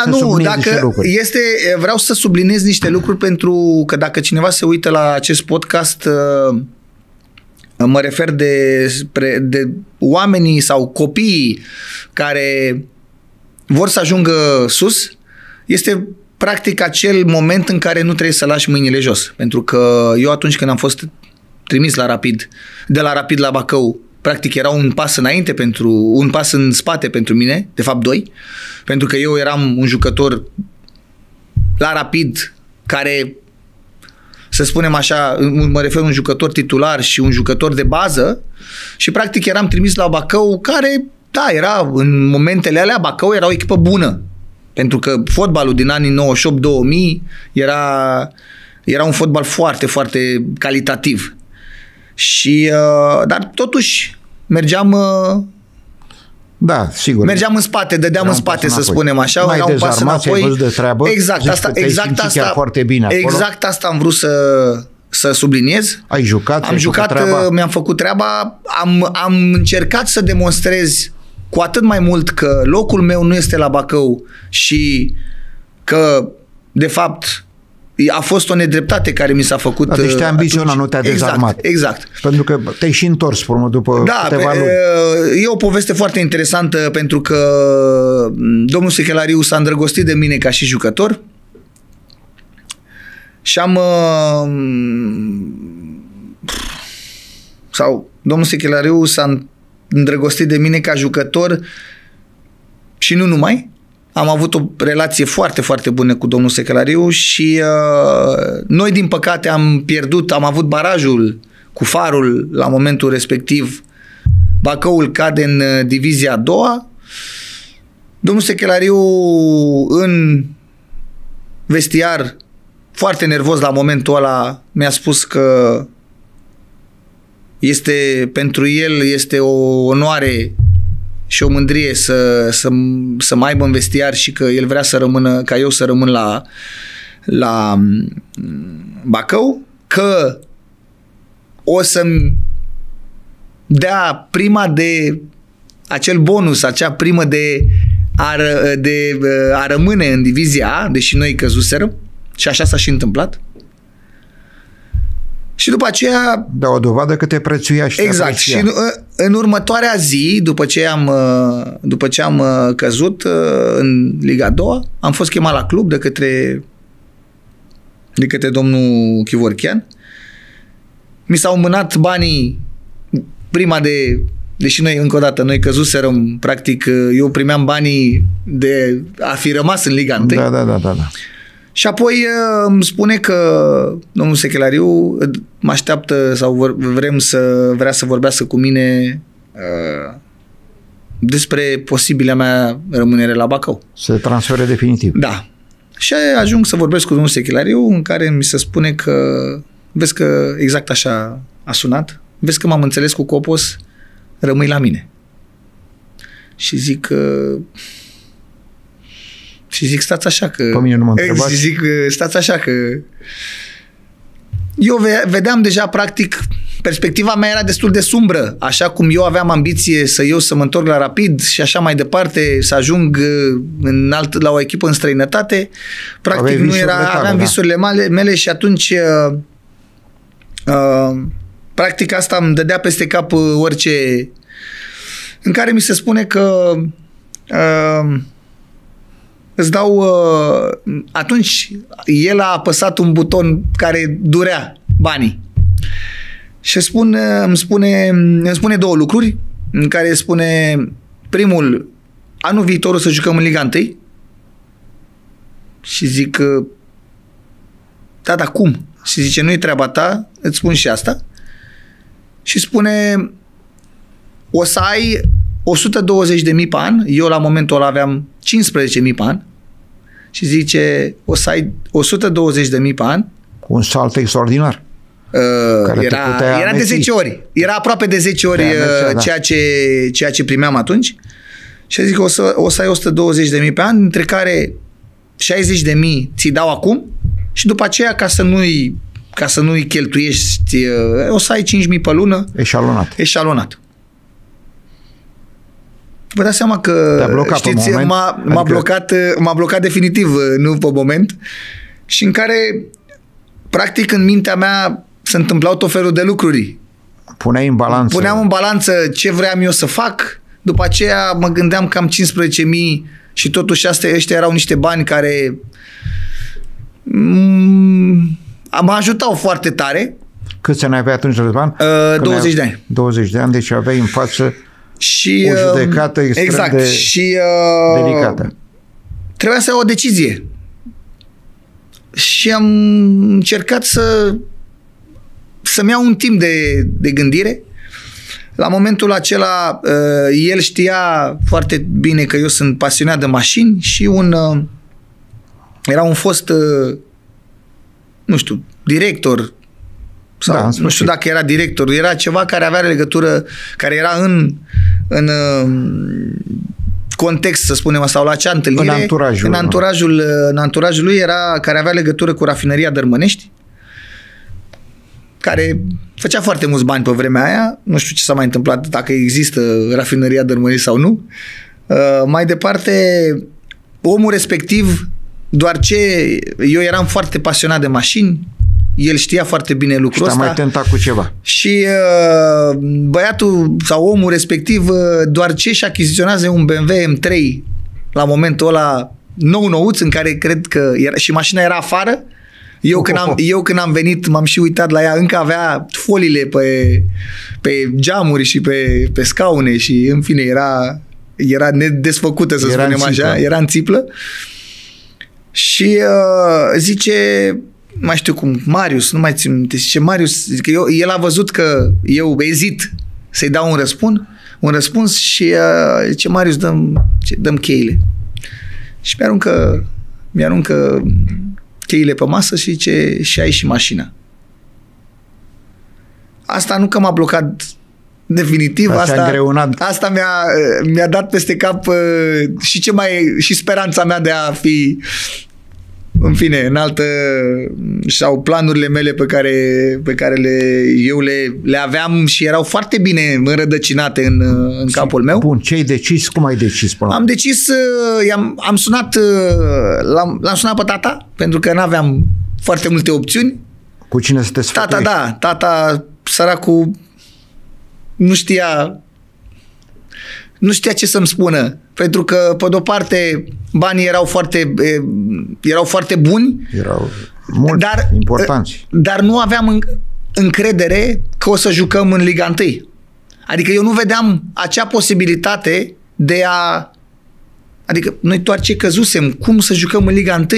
vreau să subliniez niște lucruri, pentru că dacă cineva se uită la acest podcast, mă refer de oamenii sau copiii care vor să ajungă sus, este practic acel moment în care nu trebuie să lași mâinile jos, pentru că eu atunci când am fost trimis la Rapid, de la Rapid la Bacău, practic era un pas în spate pentru mine, de fapt 2, pentru că eu eram un jucător la Rapid care, să spunem așa, mă refer un jucător titular și un jucător de bază, și practic eram trimis la Bacău, care, da, era, în momentele alea, Bacău era o echipă bună, pentru că fotbalul din anii 98-2000 era un fotbal foarte, foarte calitativ. Și, dar totuși mergeam mergeam în spate, dădeam în spate, să spunem așa, era un pas înapoi. De treabă, exact asta am vrut să subliniez. Ai jucat, mi-am făcut treaba, am încercat să demonstrez cu atât mai mult că locul meu nu este la Bacău și că, de fapt, a fost o nedreptate care mi s-a făcut. Deci te-a ambiționat, nu te-a dezarmat. Exact. Pentru că te-ai și întors după câteva luni. E o poveste foarte interesantă, pentru că domnul Sechelariu s-a îndrăgostit de mine ca și jucător și domnul Sechelariu s-a îndrăgostit de mine ca jucător și nu numai. Am avut o relație foarte, foarte bună cu domnul Sechelariu și noi, din păcate, am avut barajul cu Farul la momentul respectiv. Bacăul cade în divizia a doua. Domnul Sechelariu, în vestiar, foarte nervos la momentul ăla, mi-a spus că pentru el este o onoare și o mândrie să mă aibă în vestiar și că el vrea să rămână, ca eu să rămân la Bacău, că o să-mi dea prima de acel bonus, acea primă de a rămâne în divizia A, deși noi căzuserăm, și așa s-a și întâmplat. Și după aceea... Da, o dovadă că te prețuia și exact. te aprecia. Și în următoarea zi, după ce am căzut în Liga 2, am fost chemat la club de către domnul Chivorchean. Mi s-au mânat banii deși noi, încă o dată, noi căzuserăm, practic, eu primeam banii de a fi rămas în Liga 1. Da. Și apoi îmi spune că domnul Sechelariu mă așteaptă sau vrea să vorbească cu mine despre posibila mea rămânere la Bacău. Se transfere definitiv. Da. Și ajung să vorbesc cu domnul Sechelariu, în care mi se spune că, vezi că exact așa a sunat, vezi că m-am înțeles cu Copos, rămâi la mine. Și zic stați așa că... Pe mine nu mă întrebați. Zic, stați așa că... Eu vedeam deja, practic, perspectiva mea era destul de sumbră. Așa cum eu aveam ambiție să mă întorc la Rapid și așa mai departe, să ajung la o echipă în străinătate. Practic nu era... Aveam visurile mele și atunci... practic asta îmi dădea peste cap orice... În care mi se spune că... îți dau... atunci el a apăsat un buton care durea banii. Și îmi spune două lucruri, în care spune primul, anul viitor o să jucăm în Liga 1. Și zic da, dar cum? Și zice, nu e treaba ta, îți spun și asta. Și spune, o să ai 120.000 pe an, eu la momentul ăla aveam 15.000 pe an, și zice, o să ai 120.000 pe an. Un salt extraordinar. Era de 10 ori. Era aproape de 10 ori ceea ce primeam atunci. Și zic, o să ai 120.000 pe an, între care 60.000 ți dau acum și după aceea, ca să nu-i cheltuiești, o să ai 5.000 pe lună. Eșalonat. Vă dați seama că, știți, m-a blocat definitiv, nu pe moment, și în care, practic, în mintea mea se întâmplau tot felul de lucruri. Puneam în balanță ce vreau eu să fac, după aceea mă gândeam că am 15.000 și totuși ăștia erau niște bani care mă ajutau foarte tare. Câți ani aveai atunci, Răzvan? 20 de ani. 20 de ani, deci aveai în față și, o judecată extrem de delicată. Trebuia să iau o decizie. Și am încercat să-mi iau un timp de gândire. La momentul acela, el știa foarte bine că eu sunt pasionat de mașini și era un fost, nu știu, director, sau nu știu dacă era director, era ceva care avea legătură, care era în context, să spunem, sau la acea întâlnire, în anturajul lui era, care avea legătură cu rafineria Dărmănești, care făcea foarte mulți bani pe vremea aia, nu știu ce s-a mai întâmplat, dacă există rafineria Dărmănești sau nu. Mai departe, omul respectiv, doar ce eu eram foarte pasionat de mașini, el știa foarte bine lucrul ăsta. Și mai tentat cu ceva. Și băiatul sau omul respectiv, doar ce și achiziționează un BMW M3 la momentul ăla nou-nouț, în care cred că era, și mașina era afară. Eu când am venit, m-am și uitat la ea, încă avea foliile pe geamuri și pe scaune și în fine era nedesfăcută, să spunem așa, era în țiplă. Și zice, mai știu cum, Marius, nu mai țin minte, zice Marius, că el a văzut că eu ezit să-i dau un răspuns și zice, Marius, dăm cheile. Și mi-aruncă cheile pe masă și zice, și ai și mașina. Asta nu că m-a blocat definitiv. Asta mi-a dat peste cap și speranța mea de a fi, în fine, în altă, sau planurile mele pe care eu le aveam și erau foarte bine înrădăcinate în capul meu. Bun, ce ai decis? Cum ai decis? Am decis, am sunat, l-am sunat pe tata, pentru că n-aveam foarte multe opțiuni. Cu cine să te sfătuiești? Tata, săracul, nu știa ce să-mi spună, pentru că, pe de-o parte, banii erau foarte buni, erau mult importanți. Dar nu aveam încredere că o să jucăm în Liga 1. Adică eu nu vedeam acea posibilitate de a... Adică noi doar ce căzusem, cum să jucăm în Liga 1?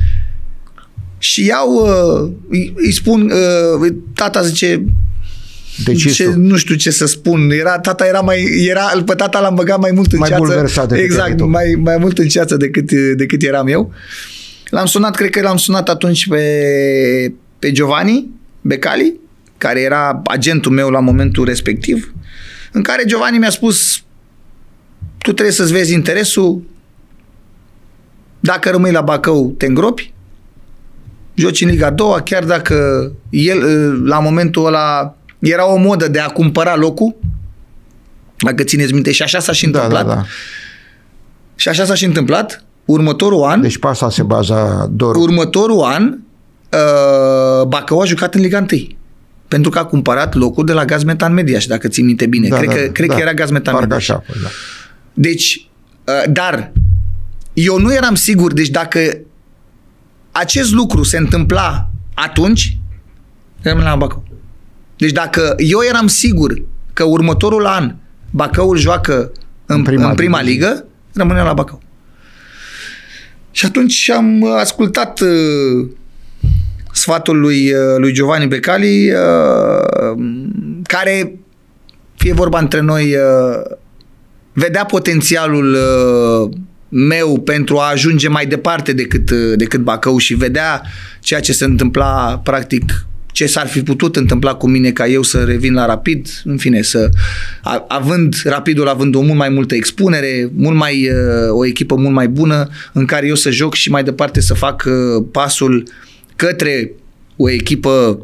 Și îi spun, tata zice... nu știu ce să spun. Pe tata l-am băgat mai mult în ceață. Exact, mai mult în ceață decât eram eu. L-am sunat, cred că l-am sunat atunci pe Giovanni Becali, care era agentul meu la momentul respectiv, în care Giovanni mi-a spus: tu trebuie să-ți vezi interesul, dacă rămâi la Bacău te îngropi, joci în Liga 2, chiar dacă el la momentul ăla era o modă de a cumpăra locul, dacă țineți minte, și așa s-a și întâmplat. Da. Și așa s-a și întâmplat. Următorul an... Deci pe asta se baza Doru. Următorul an Bacău a jucat în Liga 1. Pentru că a cumpărat locul de la Gazmetan Mediaș, dacă ții minte bine. Cred că era Gazmetan Mediaș. Așa, da. Deci, dar eu nu eram sigur, deci dacă acest lucru se întâmpla atunci, rămâneam la Bacău. Deci dacă eu eram sigur că următorul an Bacăul joacă în prima ligă, rămâneam la Bacău. Și atunci am ascultat sfatul lui Giovanni Becali, care, fie vorba între noi, vedea potențialul meu pentru a ajunge mai departe decât Bacău și vedea ceea ce se întâmpla, practic, ce s-ar fi putut întâmpla cu mine ca eu să revin la Rapid, în fine, Rapidul având o mult mai multă expunere, o echipă mult mai bună, în care eu să joc și mai departe să fac pasul către o echipă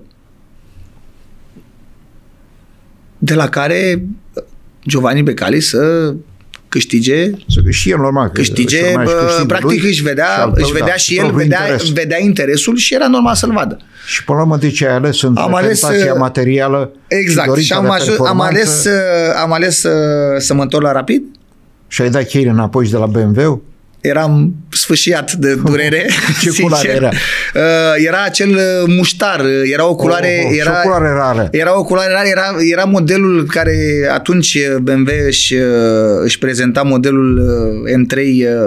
de la care Giovanni Becali să câștige, și el normal practic își vedea și el vedea interesul și era normal să-l vadă. Și până la urmă de ce ai ales în tentația materială? Exact, și am ales să mă întorc la Rapid. Și ai dat cheile înapoi și de la BMW? Eram sfâșiat de durere. Ce culoare era? Era acel muștar, era o culoare rară. Era o culoare rară, era modelul care atunci BMW își prezenta modelul M3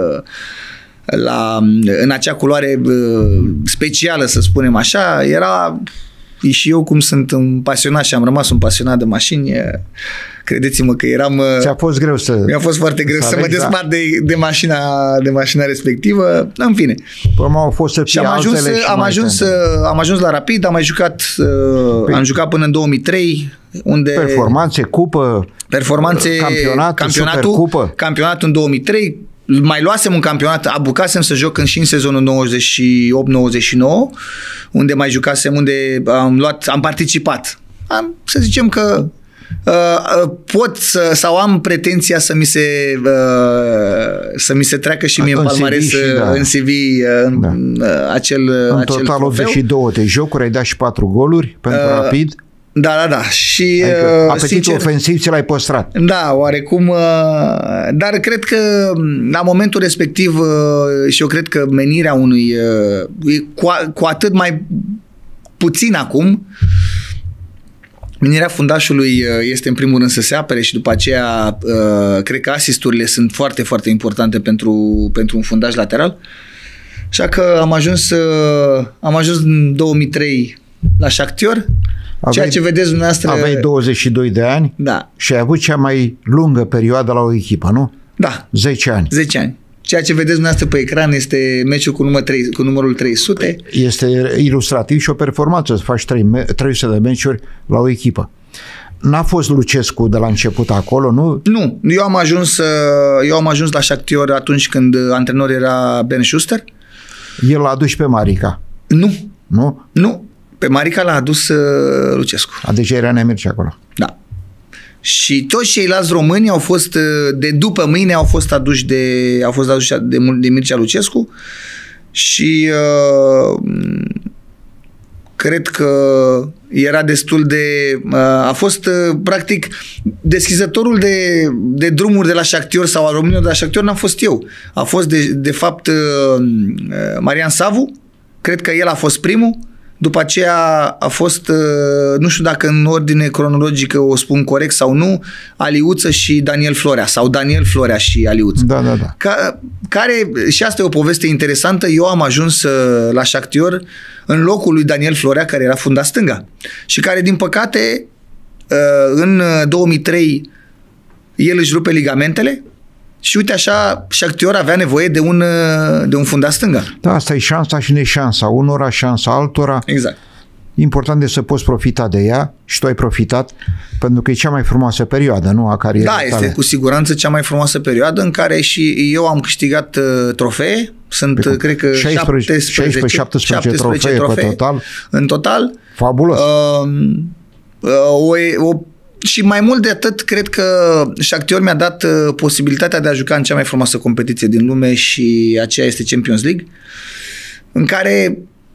în acea culoare specială, să spunem așa. Și eu, cum sunt un pasionat și am rămas un pasionat de mașini, credeți-mă că eram... Ți-a fost greu mi-a fost foarte greu să mă despart de mașina respectivă. În fine. Au fost să fie am ajuns la Rapid, am jucat până în 2003, unde... Performanțe, cupă, campionatul în 2003, mai luasem un campionat, apucasem să joc și în sezonul 98-99, unde mai jucasem, unde am participat. Să zicem că pot sau am pretenția să mi se treacă și mie în palmares, în CV, acel total 82 de jocuri, ai dat și 4 goluri pentru Rapid. Da. Și apetitul ofensiv ți l-ai păstrat. Da, oarecum. Dar cred că la momentul respectiv, și eu cred că menirea unui cu atât mai puțin acum, menirea fundașului este în primul rând să se apere și după aceea cred că asisturile sunt foarte, foarte importante pentru un fundaș lateral. Așa că am ajuns în 2003 la Shakhtar. Ceea ce vedeți dumneavoastră... Aveai 22 de ani, da, și ai avut cea mai lungă perioadă la o echipă, nu? Da. 10 ani. 10 ani. Ceea ce vedeți dumneavoastră pe ecran este meciul cu numărul 300. Este ilustrativ și o performanță să faci 300 de meciuri la o echipă. N-a fost Lucescu de la început acolo, nu? Nu, eu am ajuns la Shakhtar atunci când antrenor era Ben Schuster. El l-a adus pe Marica. Nu, pe Marica l-a adus Lucescu. Deci era Nemircea acolo. Da. Și toți ceilalți români au fost, de după mâine, au fost aduși de Mircea Lucescu și cred că era destul de... a fost, practic, deschizătorul de drumuri de la Shakhtar sau al românilor de la Shakhtar n-am fost eu. A fost, de fapt, Marian Savu. Cred că el a fost primul. După aceea a fost, nu știu dacă în ordine cronologică o spun corect sau nu, Aliuță și Daniel Florea, sau Daniel Florea și Aliuță. Da. Care, și asta e o poveste interesantă, eu am ajuns la Shakhtar în locul lui Daniel Florea, care era fundaș stânga și care, din păcate, în 2003 el își rupe ligamentele. Și uite așa, Shakhtar avea nevoie de un fundaș stânga. Da, asta e șansa și neșansa. Unora, șansa altora. Exact. Important este să poți profita de ea și tu ai profitat pentru că e cea mai frumoasă perioadă, nu? A carierei tale. Da, este cu siguranță cea mai frumoasă perioadă în care și eu am câștigat trofee. Sunt, cred că, 16-17 trofee pe total. În total. Fabulos. Și mai mult de atât, cred că Shakhtar mi-a dat posibilitatea de a juca în cea mai frumoasă competiție din lume și aceea este Champions League, în care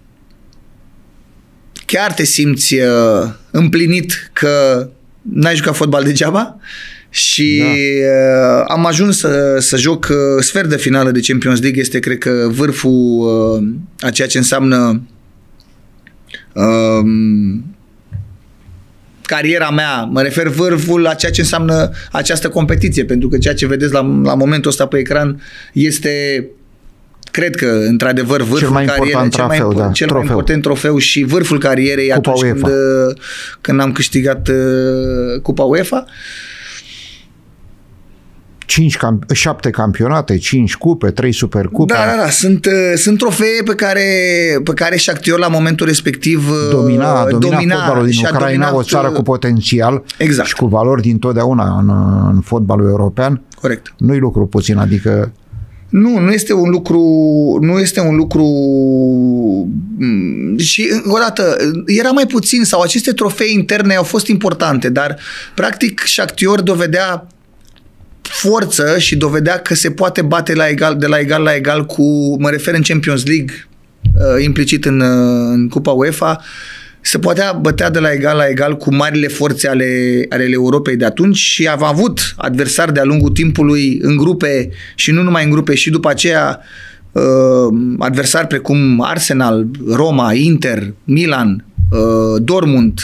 chiar te simți împlinit că n-ai jucat fotbal degeaba și am ajuns să joc sfert de finală de Champions League. Este, cred că, vârful a ceea ce înseamnă cariera mea, mă refer vârful la ceea ce înseamnă această competiție, pentru că ceea ce vedeți la momentul ăsta pe ecran este, cred că, într-adevăr, vârful carierei, cel mai important trofeu și vârful carierei Cupa atunci când am câștigat Cupa UEFA. 7 campionate, 5 cupe, 3 supercupe. Da. Sunt trofee pe care Shakhtar la momentul respectiv domina fotbalul din Ucraina, o țară cu potențial, exact, și cu valori dintotdeauna în fotbalul european. Corect. Nu-i lucru puțin, adică Nu este un lucru și, încă o dată, era mai puțin, sau aceste trofee interne au fost importante, dar practic Shakhtar dovedea forță și dovedea că se poate bate de la egal la egal cu, mă refer în Champions League, implicit în Cupa UEFA, se putea bătea de la egal cu marile forțe ale Europei de atunci și am avut adversari de-a lungul timpului în grupe și nu numai în grupe, și după aceea adversari precum Arsenal, Roma, Inter, Milan, Dortmund.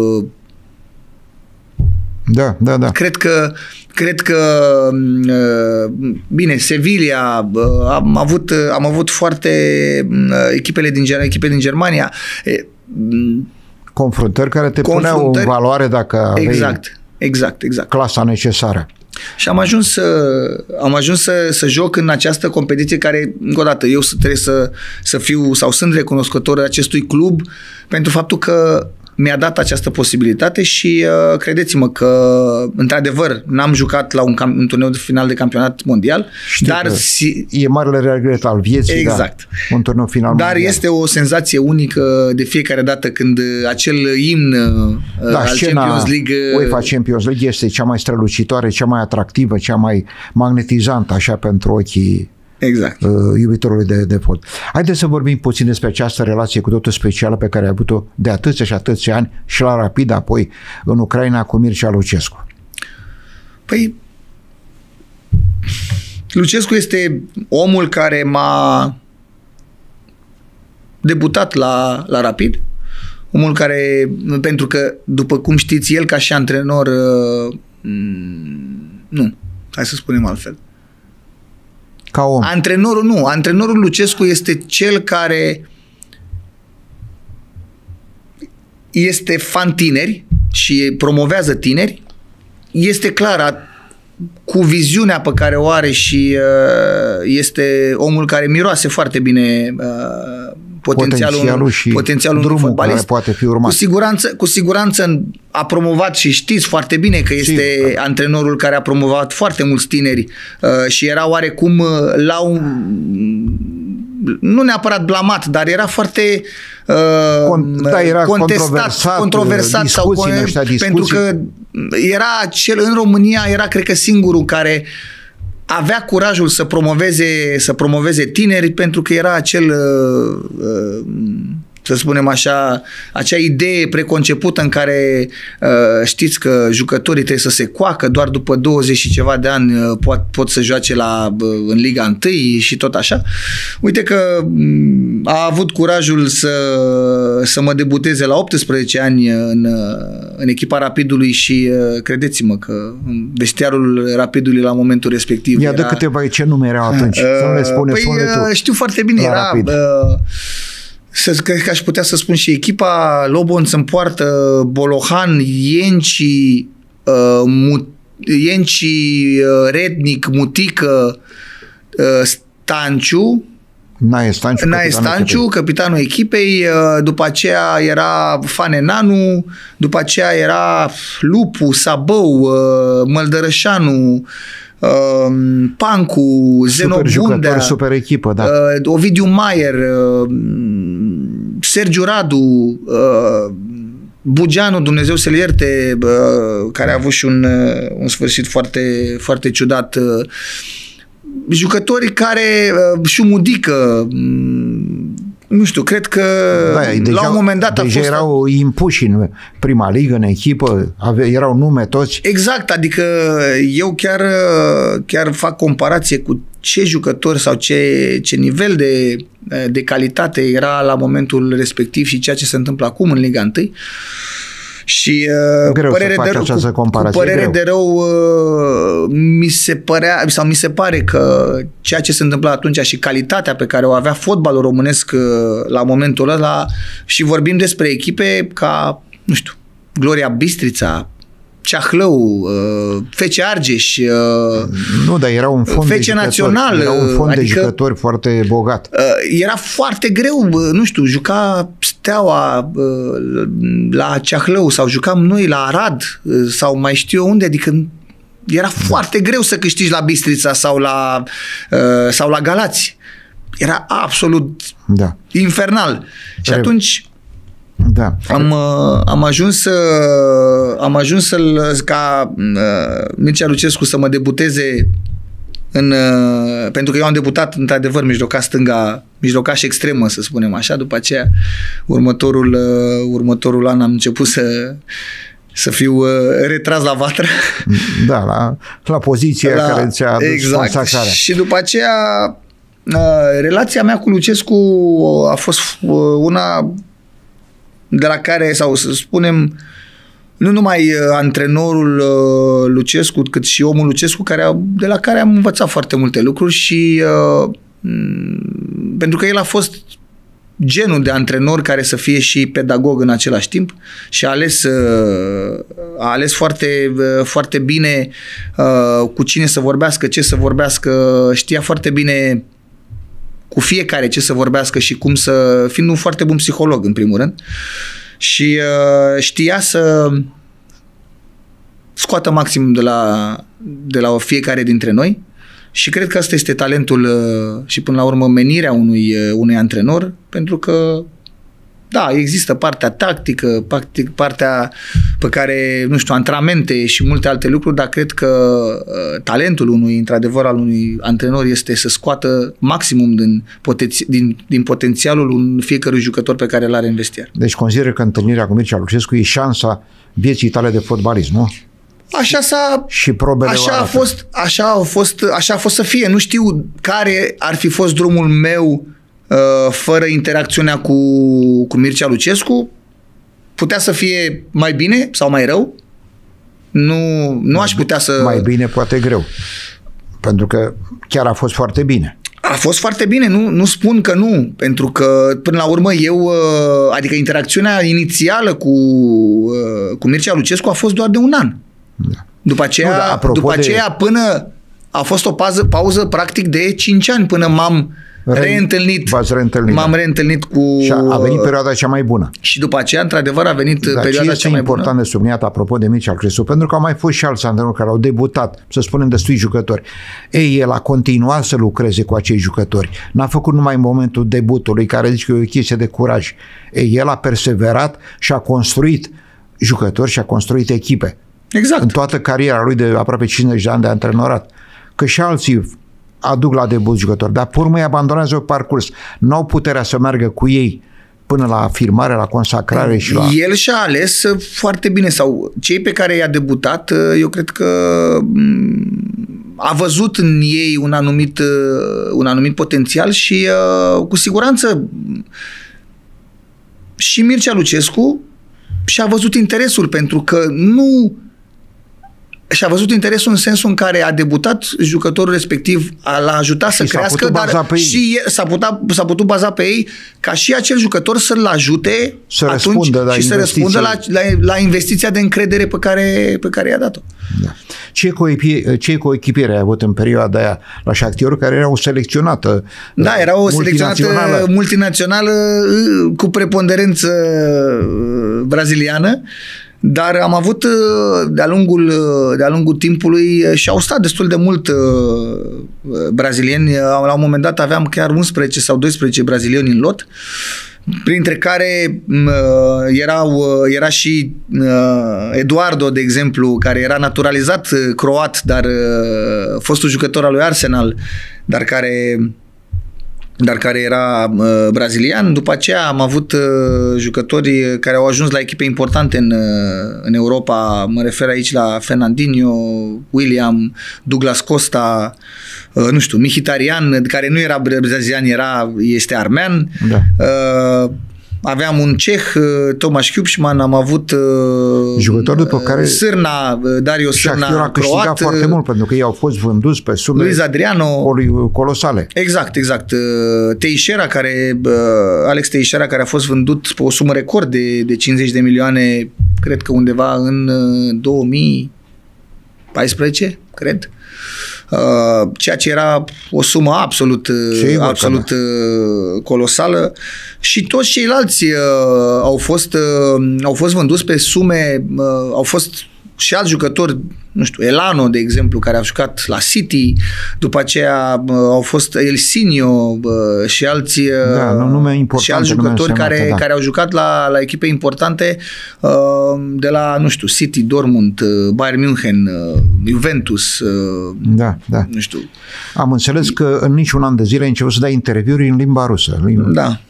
Da. Cred că bine, Sevilla, am avut foarte echipe din Germania. Confruntări care te puneau în valoare dacă aveai exact. clasa necesară. Și am ajuns să joc în această competiție care, încă o dată, eu trebuie să fiu sau sunt recunoscător acestui club pentru faptul că mi-a dat această posibilitate și credeți-mă că, într-adevăr, n-am jucat la un turneu de final de campionat mondial. E marele regret al vieții. Exact. Da, un turneu final dar mondial. Este o senzație unică de fiecare dată când acel imn al Champions League... UEFA Champions League este cea mai strălucitoare, cea mai atractivă, cea mai magnetizantă, așa, pentru ochii iubitorului de fotbal. Haideți să vorbim puțin despre această relație cu totul specială pe care ai avut-o de atâția și atâția ani și la Rapid, apoi în Ucraina cu Mircea Lucescu. Păi, Lucescu este omul care m-a debutat la Rapid, omul care, pentru că, după cum știți, el ca și antrenor, nu, hai să spunem altfel. Ca om. Antrenorul Lucescu este cel care este fan tineri și promovează tineri. Este clar cu viziunea pe care o are și este omul care miroase foarte bine potențialul unui fotbalist care poate fi urmat. Cu siguranță a promovat și știți foarte bine că este antrenorul care a promovat foarte mulți tineri și era oarecum nu neapărat blamat, dar era foarte era controversat sau pentru că era în România era cred că singurul care avea curajul să promoveze tineri, pentru că era acel să spunem așa, acea idee preconcepută în care știți că jucătorii trebuie să se coacă, doar după 20 și ceva de ani pot să joace în Liga 1 și tot așa. Uite că a avut curajul să mă debuteze la 18 ani în echipa Rapidului și credeți-mă că vestiarul Rapidului la momentul respectiv era... de câteva, ce nume erau atunci? Să nu le spune, știu foarte bine, era... Cred că aș putea să spun și echipa Lobonț în poartă, Bolohan, Ienci, Rednic, Mutică, Stanciu, Nae Stanciu, capitanul echipei, după aceea era Fanenanu, după aceea era Lupu, Sabău, Măldărășanu, Pancu, Zenon Bundea, super echipă, da. Ovidiu Maier, Sergiu Radu, Bugeanu, Dumnezeu să-l ierte, care a avut și un sfârșit foarte, foarte ciudat. Jucători care și Mudică, nu știu, cred că la un moment dat deja erau impuși în prima ligă, în echipă, erau nume toți. Exact, adică eu chiar fac comparație cu ce jucători sau ce nivel de calitate era la momentul respectiv și ceea ce se întâmplă acum în Liga 1. Și părere de rău mi se pare că ceea ce se întâmpla atunci și calitatea pe care o avea fotbalul românesc la momentul ăla, și vorbim despre echipe ca, nu știu, Gloria Bistrița, Ceahlău, FC Argeș, nu, dar era un fond FC Național, era un fond de jucători foarte bogat. Era foarte greu, nu știu, juca Steaua la Ceahlău sau jucam noi la Arad sau mai știu eu unde, adică era foarte greu să câștigi la Bistrița sau la Galați. Era absolut infernal. Și atunci am ajuns ca Mircea Lucescu să mă debuteze pentru că eu am debutat într-adevăr mijlocaș extremă, să spunem așa. După aceea următorul an am început să fiu retras la vatră. Da, la poziția care ți-a adus consacrarea. Și după aceea relația mea cu Lucescu a fost una de la care, sau să spunem, nu numai antrenorul Lucescu, cât și omul Lucescu, de la care am învățat foarte multe lucruri și pentru că el a fost genul de antrenor care să fie și pedagog în același timp și a ales foarte, foarte bine cu cine să vorbească, ce să vorbească, știa foarte bine cu fiecare ce să vorbească și cum să... fiind un foarte bun psiholog, în primul rând. Și știa să scoată maxim de la fiecare dintre noi și cred că asta este talentul și până la urmă menirea unui antrenor, pentru că da, există partea tactică, partea pe care, nu știu, antrenamente și multe alte lucruri, dar cred că talentul într-adevăr, al unui antrenor este să scoată maximum din potențialul fiecărui jucător pe care îl are în vestiar. Deci consider că întâlnirea cu Mircea Lucescu e șansa vieții tale de fotbalist, nu? Așa a fost să fie. Nu știu care ar fi fost drumul meu fără interacțiunea cu Mircea Lucescu. Putea să fie mai bine sau mai rău. Nu aș putea să... Mai bine, poate greu. Pentru că chiar a fost foarte bine. A fost foarte bine, nu spun că nu, pentru că până la urmă adică interacțiunea inițială cu Mircea Lucescu a fost doar de un an. Da. După aceea până a fost o pauză practic de 5 ani până m-am reîntâlnit. V-ați reîntâlnit. M-am reîntâlnit cu... Și a venit perioada cea mai bună. Și după aceea, într-adevăr, a venit perioada cea mai bună. Ce este important de subliniat, apropo de Mircea Crescu, pentru că au mai fost și alți antrenori care au debutat, să spunem, destui jucători. Ei, el a continuat să lucreze cu acei jucători. N-a făcut numai în momentul debutului, care zice că e o chestie de curaj. Ei, el a perseverat și a construit jucători și a construit echipe. Exact. În toată cariera lui de aproape 50 de ani de antrenorat. Că și alții aduc la debut jucători, dar pe urmă îi abandonează pe parcurs. Nu au puterea să meargă cu ei până la afirmare, la consacrare și la... El și-a ales foarte bine, sau cei pe care i-a debutat, eu cred că a văzut în ei un anumit potențial și cu siguranță și Mircea Lucescu și-a văzut interesul, pentru că nu... Și-a văzut interesul în sensul în care a debutat jucătorul respectiv, l-a ajutat să crească, dar și s-a putut baza pe ei ca și acel jucător să-l ajute să răspundă și să răspundă la investiția de încredere pe care i-a dat-o. Da. Ce coechipiere ai avut în perioada aia la Shakhtar, care era o selecționată Da, era o selecționată multinațională cu preponderență braziliană. Dar am avut de-a lungul timpului și au stat destul de mult brazilieni. La un moment dat aveam chiar 11 sau 12 brazilieni în lot, printre care era și Eduardo, de exemplu, care era naturalizat croat, dar fostul jucător al lui Arsenal, dar care era brazilian. După aceea am avut jucători care au ajuns la echipe importante în Europa. Mă refer aici la Fernandinho, William, Douglas Costa, nu știu, Mkhitaryan, care nu era brazilian, este armean. Da. Aveam un ceh, Tomasz Hubschman, am avut jucători după care Sârna, Dario Sârna, croat. A câștigat foarte mult, pentru că ei au fost vânduți pe sume Luis Adriano, colosale. Exact. Alex Teixeira, care a fost vândut pe o sumă record de 50 de milioane, cred că undeva în 2014, cred. Ceea ce era o sumă absolut colosală, și toți ceilalți au fost vânduți pe sume, au fost și alți jucători, nu știu, Elano, de exemplu, care a jucat la City, după aceea au fost Elsinio și alți jucători care au jucat la echipe importante de la, nu știu, City, Dortmund, Bayern München, Juventus, nu știu. Am înțeles că în niciun an de zile ai început să dai interviuri în limba rusă. Da.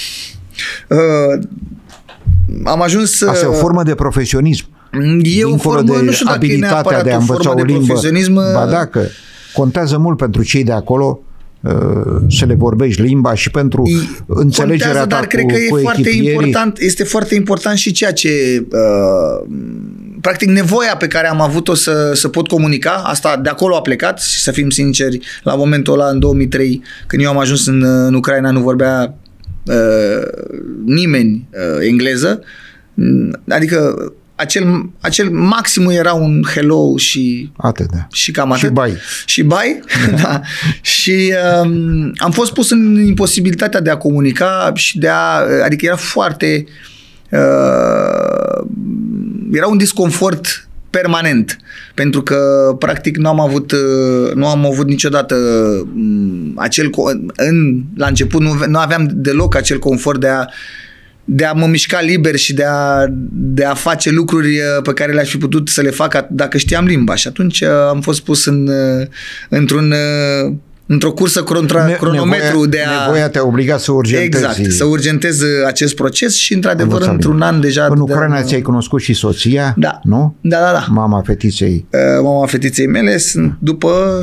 Am ajuns... Asta e o formă de profesionism. E o formă, nu știu dacă e neapărat de a învăța o limbă. Ba da, că contează mult pentru cei de acolo să le vorbești limba și pentru înțelegerea ta dar cred că este foarte important și ceea ce practic nevoia pe care am avut-o să pot comunica, asta de acolo a plecat, și să fim sinceri, la momentul ăla, în 2003, când eu am ajuns în Ucraina, nu vorbea nimeni engleză, adică acel maximum era un hello și cam atât. Și bye. Da. Și am fost pus în imposibilitatea de a comunica și adică era foarte era un disconfort permanent, pentru că practic nu am avut niciodată la început nu aveam deloc acel confort de a mă mișca liber și de a face lucruri pe care le-aș fi putut să le fac dacă știam limba. Și atunci am fost pus într-o cursă contra cronometru Nevoia te-a obligat să urgentezi. Exact, să urgentez acest proces și, într-adevăr, într-un an deja... În Ucraina ți-ai cunoscut și soția, nu? Da. Mama fetiței. Mama fetiței mele sunt după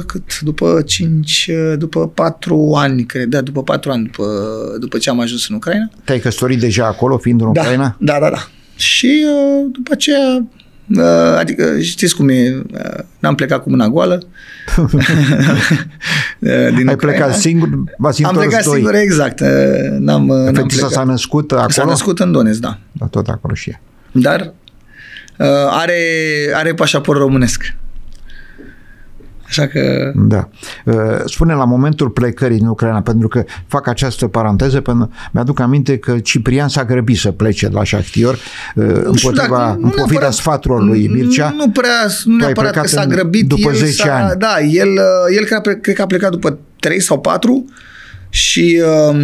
4 ani, cred, după 4 ani după ce am ajuns în Ucraina. Te-ai căsătorit deja acolo, fiind în Ucraina? Da. Și după aceea, adică știți cum e, n-am plecat cu mâna goală. Ai plecat singur? Am plecat singur, exact. Fetița s-a născut acolo? S-a născut în Donetsk, da. Tot acolo și ea. Dar are pașaport românesc. Așa că... Da. Spune la momentul plecării în Ucraina, pentru că fac această paranteză, pentru mi-aduc aminte că Ciprian s-a grăbit să plece la Shakhtyor în pofida sfaturilor lui Mircea. Nu neapărat că s-a grăbit. După 10 ani. Da, el cred că a plecat după 3 sau 4 și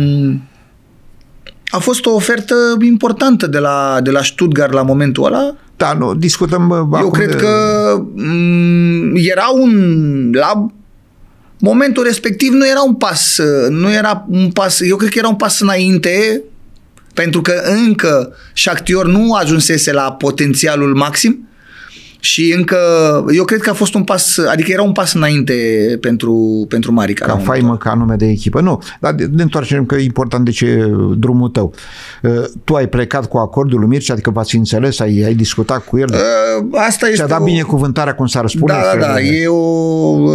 a fost o ofertă importantă de la Stuttgart la momentul ăla. Da, nu, discutăm... Eu cred că era la momentul respectiv nu era un pas, eu cred că era un pas înainte, pentru că încă Shakhtyor nu ajunsese la potențialul maxim și încă, eu cred că a fost un pas, adică era un pas înainte pentru Marica. Ca faimă, ca nume de echipă. Nu, dar ne întoarcem că e important de ce drumul tău. Tu ai plecat cu acordul lui Mircea, adică v-ați înțeles, ai discutat cu el? Asta este ți-a dat binecuvântarea, cum s-ar răspunde? Da, e o...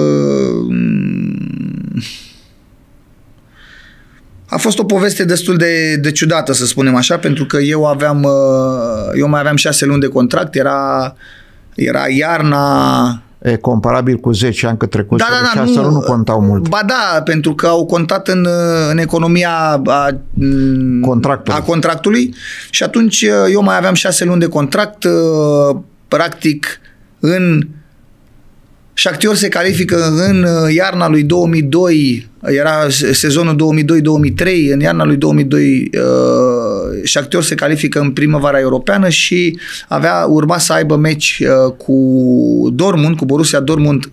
A fost o poveste destul de ciudată, să spunem așa, pentru că eu mai aveam 6 luni de contract, era iarna... E comparabil cu 10 ani că trecut, da, nu contau mult. Ba da, pentru că au contat în economia a contractului și atunci eu mai aveam 6 luni de contract, practic Shakhtyor se califică în iarna lui 2002, era sezonul 2002-2003, în iarna lui 2002 Shakhtyor se califică în primăvara europeană și urma să aibă meci cu Dortmund, cu Borussia Dortmund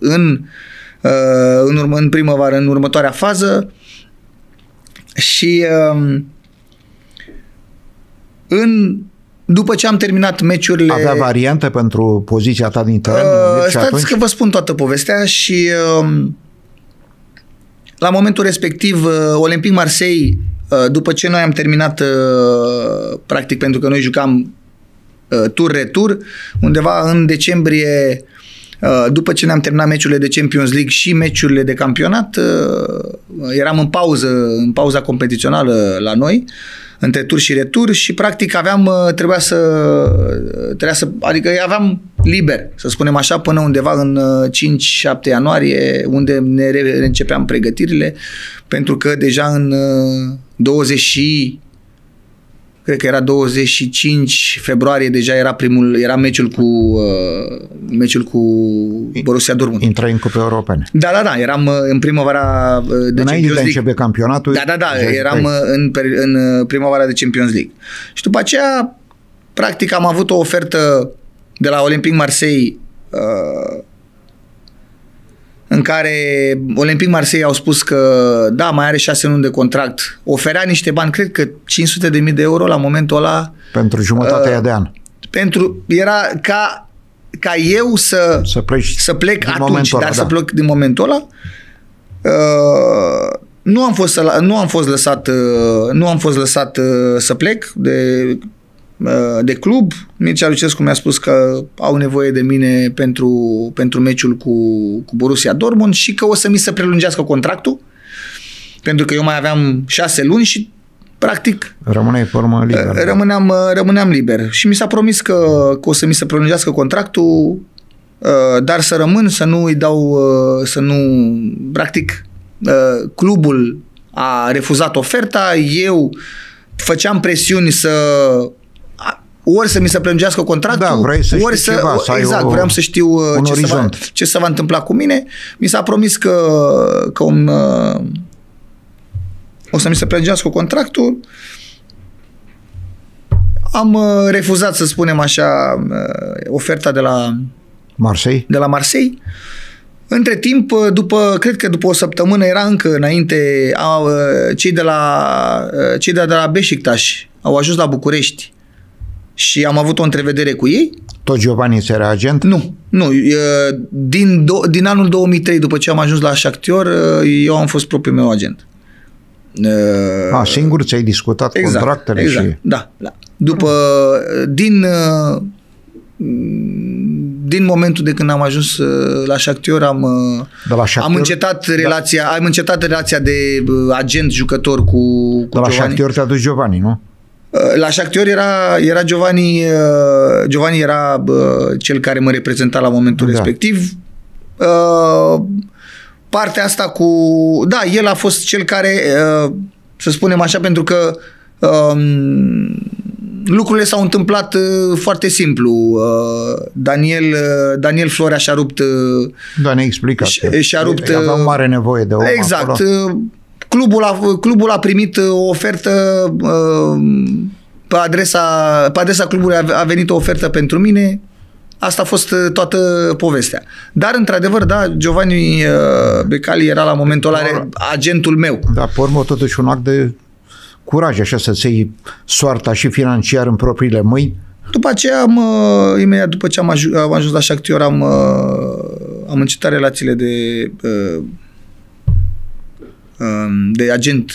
în primăvară, în următoarea fază și după ce am terminat meciurile... Avea variante pentru poziția ta din teren? Stați că vă spun toată povestea și la momentul respectiv Olympique Marseille, după ce noi am terminat practic, pentru că noi jucam tur-retur, undeva în decembrie, după ce ne-am terminat meciurile de Champions League și meciurile de campionat, eram în pauza competițională la noi, între tur și retur și practic trebuia să adică aveam liber, să spunem așa, până undeva în 5-7 ianuarie, unde ne începeam pregătirile, pentru că deja în 25 februarie deja era meciul cu Borussia Dortmund. Intrai în Cupe Europene. Da, eram în primăvara de Champions League. Înainte de a începe campionatul. Da, eram în primăvara de Champions League. Și după aceea, practic, am avut o ofertă de la Olympique Marseille în care Olympique Marseille au spus că da, mai are 6 luni de contract. Oferea niște bani, cred că 500.000 de euro la momentul ăla. Pentru jumătatea de an. Era ca eu să plec atunci, dar să plec din momentul ăla. Nu am fost lăsat să plec de club. Mircea Lucescu mi-a spus că au nevoie de mine pentru meciul cu Borussia Dortmund și că o să mi se prelungească contractul, pentru că eu mai aveam 6 luni și practic rămâneai pe urmă liber. Rămâneam liber și mi s-a promis că o să mi se prelungească contractul, dar să rămân, să nu îi dau, practic clubul a refuzat oferta, eu făceam presiuni ori să mi se prelungească contractul, ori să vreau să știu ce se va întâmpla cu mine. Mi s-a promis că o să mi se prelungească contractul. Am refuzat, să spunem așa, oferta de la Marseille. Între timp, cred că după o săptămână, era încă înainte, cei de la Beşiktaş au ajuns la București și am avut o întrevedere cu ei. Tot Giovanni ți era agent? Nu. Din anul 2003, după ce am ajuns la Shakhtyor, eu am fost propriul meu agent. Singur ți-ai discutat contractele? Exact, și... Da. Din momentul de când am ajuns la Shakhtyor, am încetat relația de agent-jucător cu Giovanni. La Shakhtyor te-a dus Giovanni, nu? La Shakhtyor era Giovanni. Giovanni era cel care mă reprezenta la momentul respectiv. partea asta cu... Da, el a fost cel care, să spunem așa, pentru că lucrurile s-au întâmplat foarte simplu. Daniel Florea și-a rupt... Da, ne-ai explicat. Și-a rupt... Avea mare nevoie de om. Exact. Acolo. Clubul a primit o ofertă pe adresa clubului a venit o ofertă pentru mine. Asta a fost toată povestea. Dar, într-adevăr, da, Giovanni Becali era la momentul ăla agentul meu. Da, pe urmă, totuși un act de curaj, așa, să-ți iei soarta și financiar în propriile mâini. După aceea, imediat după ce am ajuns la Shakhtar, am încetat relațiile de agent,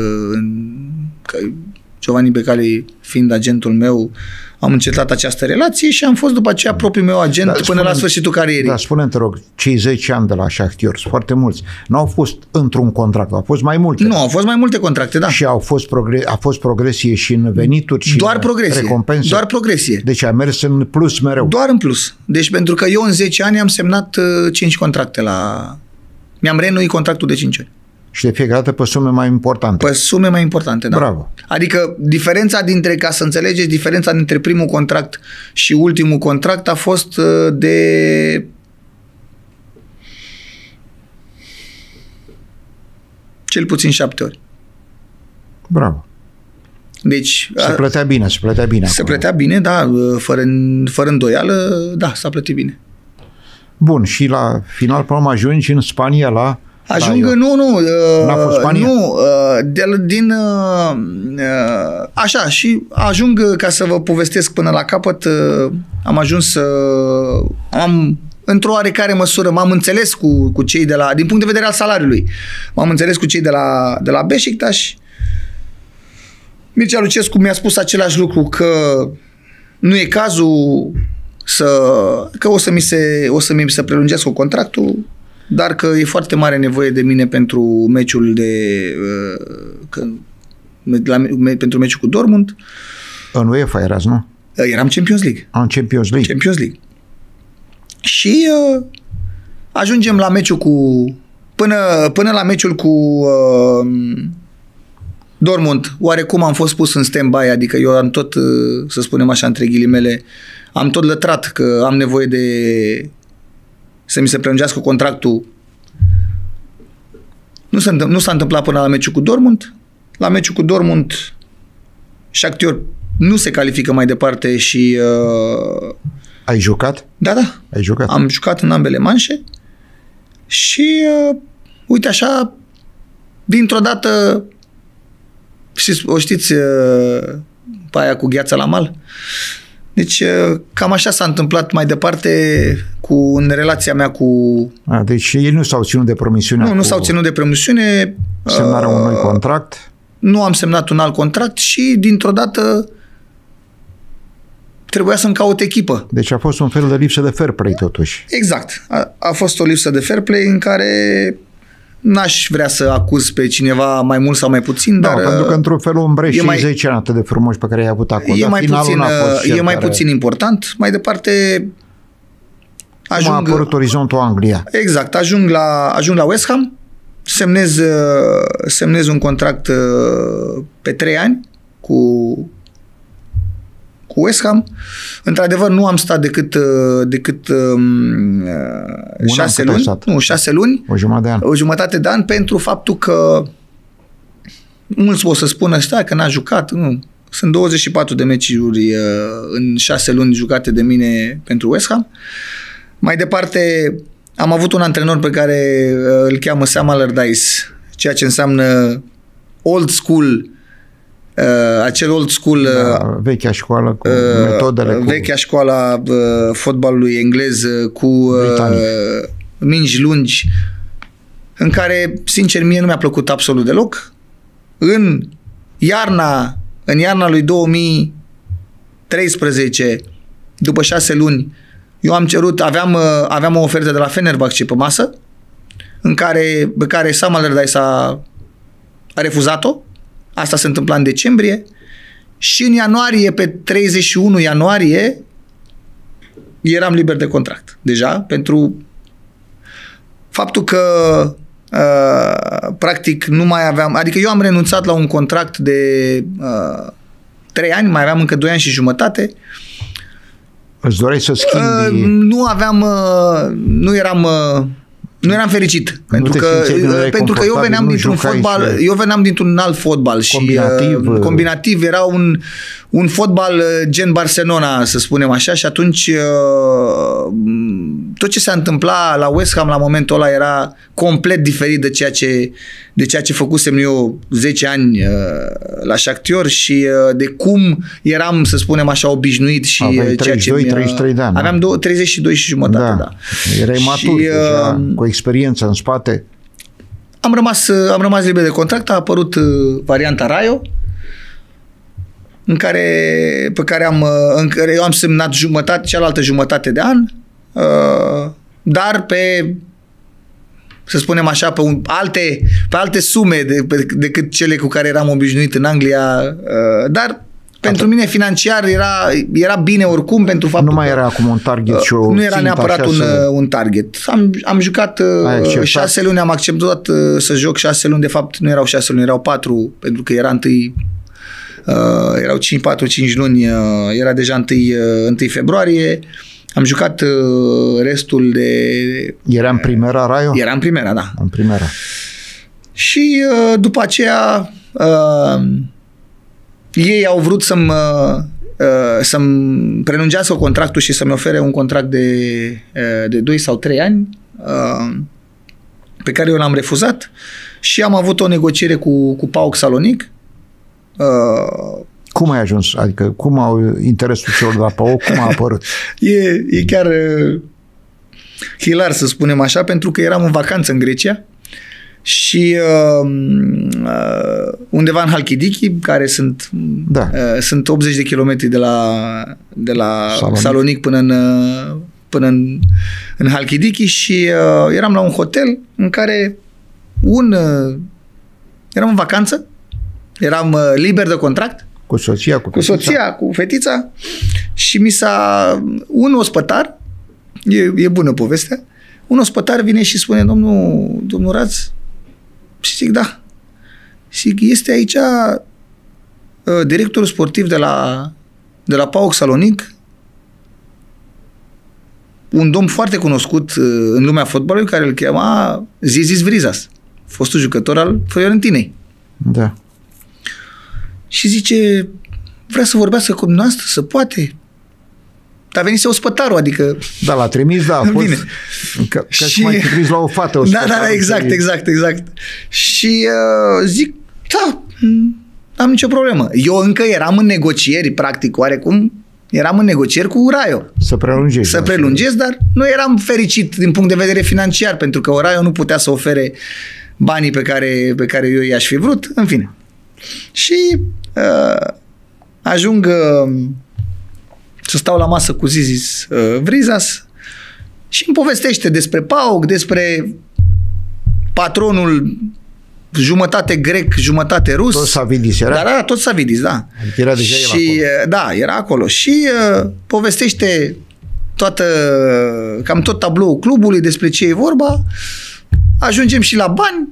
Giovanni Becali fiind agentul meu, am încetat această relație și am fost după aceea propriul meu agent până la sfârșitul carierei. Da, spune-mi, te rog, cei 10 ani de la Shakhtar, sunt foarte mulți, nu au fost într-un contract, au fost mai multe. Nu, au fost mai multe contracte, da. Și a fost progresie și în venituri și doar în progresie. recompense? Doar progresie. Deci a mers în plus mereu. Doar în plus. Deci pentru că eu în 10 ani am semnat 5 contracte mi-am reînnoit contractul de 5 ani. Și de fiecare dată pe sume mai importante. Pe sume mai importante, da. Bravo. Adică ca să înțelegeți, diferența dintre primul contract și ultimul contract a fost de cel puțin 7 ori. Bravo. Deci... Se plătea bine. Se plătea bine, da, fără îndoială, da, s-a plătit bine. Bun, și la final, până ajungi în Spania la... N-a fost Spania? Așa, și ajung, ca să vă povestesc până la capăt, am ajuns într-o oarecare măsură, m-am înțeles cu cei din punct de vedere al salariului, m-am înțeles cu cei de la Beşiktaş. Mircea Lucescu mi-a spus același lucru, că nu e cazul că o să mi se prelungească contractul, dar că e foarte mare nevoie de mine pentru meciul pentru meciul cu Dortmund. În UEFA erați, nu? Eram Champions League. În Champions League. Și ajungem la meciul până la meciul cu Dortmund. Oarecum am fost pus în stand-by, adică eu am tot, să spunem așa, între ghilimele, am tot lătrat că am nevoie să mi se prelungească contractul. Nu s-a întâmplat până la meciul cu Dortmund. La meciul cu Dortmund, Shakhtar nu se califică mai departe și... Ai jucat? Da. Ai jucat. Am jucat în ambele manșe și uite așa, dintr-o dată, o știți pe aia cu gheața la mal? Deci cam așa s-a întâmplat mai departe în relația mea cu... Deci ei nu s-au ținut de promisiune. Nu s-au ținut de promisiune. Semnarea unui contract. Nu am semnat un alt contract și dintr-o dată trebuia să-mi caut echipă. Deci a fost un fel de lipsă de fair play totuși. Exact. A fost o lipsă de fair play în care n-aș vrea să acuz pe cineva mai mult sau mai puțin, dar... pentru că într-un fel umbrești și 10 ani atât de frumoși pe care i-ai avut acolo. E mai puțin important. Mai departe a apărut orizontul Anglia. Exact. Ajung la West Ham, semnez un contract pe 3 ani cu West Ham. Într-adevăr, nu am stat decât 6 luni. Nu, 6 luni. O jumătate de an, pentru faptul că mulți o să spună că n-a jucat. Nu. Sunt 24 de meciuri în 6 luni jucate de mine pentru West Ham. Mai departe, am avut un antrenor pe care îl cheamă Sam Allardyce, ceea ce înseamnă old school, acel old school, vechea școală cu metodele, vechea școală fotbalului englez cu mingi lungi, în care, sincer, mie nu mi-a plăcut absolut deloc. În iarna lui 2013, după 6 luni, eu am cerut, aveam o ofertă de la Fenerbahce pe masă, pe care Sam Allardyce a refuzat-o. Asta se întâmpla în decembrie și în ianuarie, pe 31 ianuarie, eram liber de contract. Deja, pentru faptul că practic nu mai aveam, adică eu am renunțat la un contract de 3 ani, mai aveam încă 2 ani și jumătate. Îți doreai să schimbi? Nu eram fericit, pentru că eu veneam dintr-un fotbal, eu veneam dintr-un alt fotbal și combinativ era un fotbal gen Barcelona, să spunem așa, și atunci tot ce se întâmpla la West Ham la momentul ăla era complet diferit de ceea ce făcusem eu 10 ani la Shakhtar și de cum eram, să spunem așa, obișnuit și aveai 32-33 de ani. Aveam 32 și jumătate, da. Erai matur deja, cu experiență în spate. Am rămas liber de contract, a apărut varianta Rayo, pe care eu am semnat cealaltă jumătate de an, dar să spunem așa, pe alte sume decât cele cu care eram obișnuit în Anglia, dar pentru mine financiar era bine oricum, pentru faptul nu mai era acum un target și o nu era neapărat un target. Am jucat 6 luni, am acceptat să joc 6 luni, de fapt nu erau 6 luni, erau 4, pentru că erau 4-5 luni, era deja 1 februarie. Am jucat restul de... Era în Primera Rayo? Era în Primera, da. În Primera. Și după aceea ei au vrut să-mi prelungească contractul și să-mi ofere un contract de 2 sau 3 ani, pe care eu l-am refuzat și am avut o negociere cu PAOK Salonic. Cum ai ajuns? Adică cum au interesul celor de la PAOK? Cum a apărut? E chiar hilar, să spunem așa, pentru că eram în vacanță în Grecia și undeva în Halkidiki, care sunt 80 de kilometri de la Salonic până în Halkidiki și eram la un hotel în care eram în vacanță, eram liber de contract cu soția, cu fetița și un ospătar, e bună povestea, un ospătar vine și spune: domnul Raț, și zic da. Și este aici directorul sportiv de la PAOK Salonic, un domn foarte cunoscut în lumea fotbalului, care îl chema Zisis Vrizas, fostul jucător al Fiorentinei. Da. Și zice: vrea să vorbească cu dumneavoastră, să poate. Dar venise ospătarul, adică... Da, l-a trimis, da, a fost... Că și mai trimis la o fată ospătarul. Da, exact. Și zic: da, n-am nicio problemă. Eu încă eram în negocieri, practic, oarecum, eram în negocieri cu Rayo. Să prelungesc, dar nu eram fericit din punct de vedere financiar, pentru că Rayo nu putea să ofere banii pe care eu i-aș fi vrut, în fine. Și ajung să stau la masă cu Zisis Vrizas și îmi povestește despre PAOK, despre patronul jumătate grec, jumătate rus. Tot Savidis era? Da, tot Savidis, da. Adică era deja și, el acolo. Da, era acolo. Și povestește cam tot tabloul clubului, despre ce e vorba. Ajungem și la bani.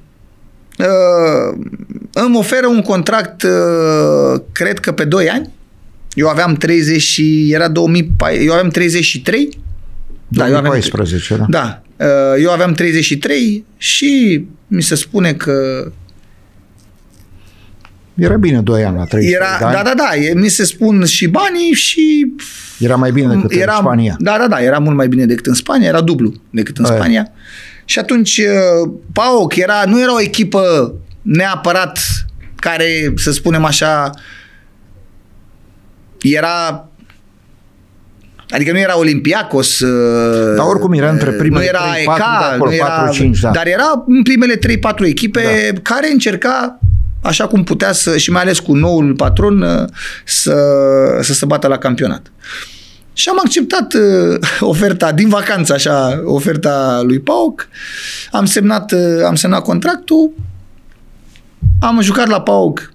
Îmi oferă un contract, cred că pe 2 ani. Eu aveam 30 și era 2014, eu aveam 33. 2014, da. Da. Eu aveam 33 și mi se spune că era bine 2 ani la 33 de ani. Da. Mi se spun și banii și... Era mai bine decât în Spania. Da. Era mult mai bine decât în Spania. Era dublu decât în Spania. Și atunci PAOK nu era o echipă neapărat care, să spunem așa, era... Adică nu era Olympiacos, dar oricum era între primele 3-4 de acolo, 4-5, da. Dar era în primele 3-4 echipe, da, care încerca, așa cum putea și mai ales cu noul patron, să se bată la campionat. Și am acceptat oferta din vacanță, așa, oferta lui PAOK. Am semnat contractul. Am jucat la PAOK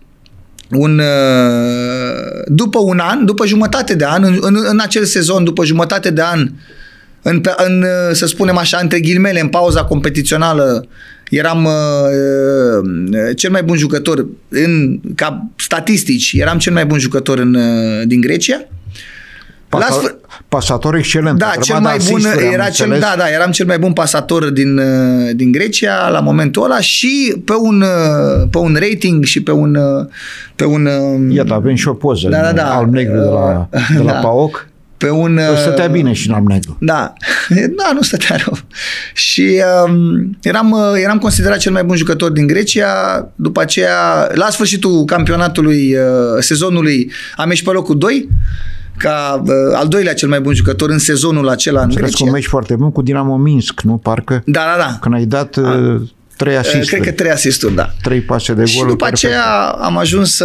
după jumătate de an, în acel sezon, după jumătate de an, să spunem așa, între ghilimele, în pauza competițională, eram cel mai bun jucător ca statistici, eram cel mai bun jucător din Grecia. Pasator excelent. Da, cel mai bun eram cel mai bun pasator din Grecia la momentul ăla și pe un rating și pe un iată, avem și o poză alb-negru de la PAOK. Pe un stătea bine și în alb-negru. Da, nu stătea rău. Și eram considerat cel mai bun jucător din Grecia. După aceea, la sfârșitul campionatului, sezonului, am ieșit pe locul 2 ca al doilea cel mai bun jucător în sezonul acela în Grecia. Un meci foarte bun cu Dinamo Minsk, nu? Parcă? Da. Când ai dat 3 asisturi. Cred că 3 asisturi, da. 3 pase de gol. Și după aceea am ajuns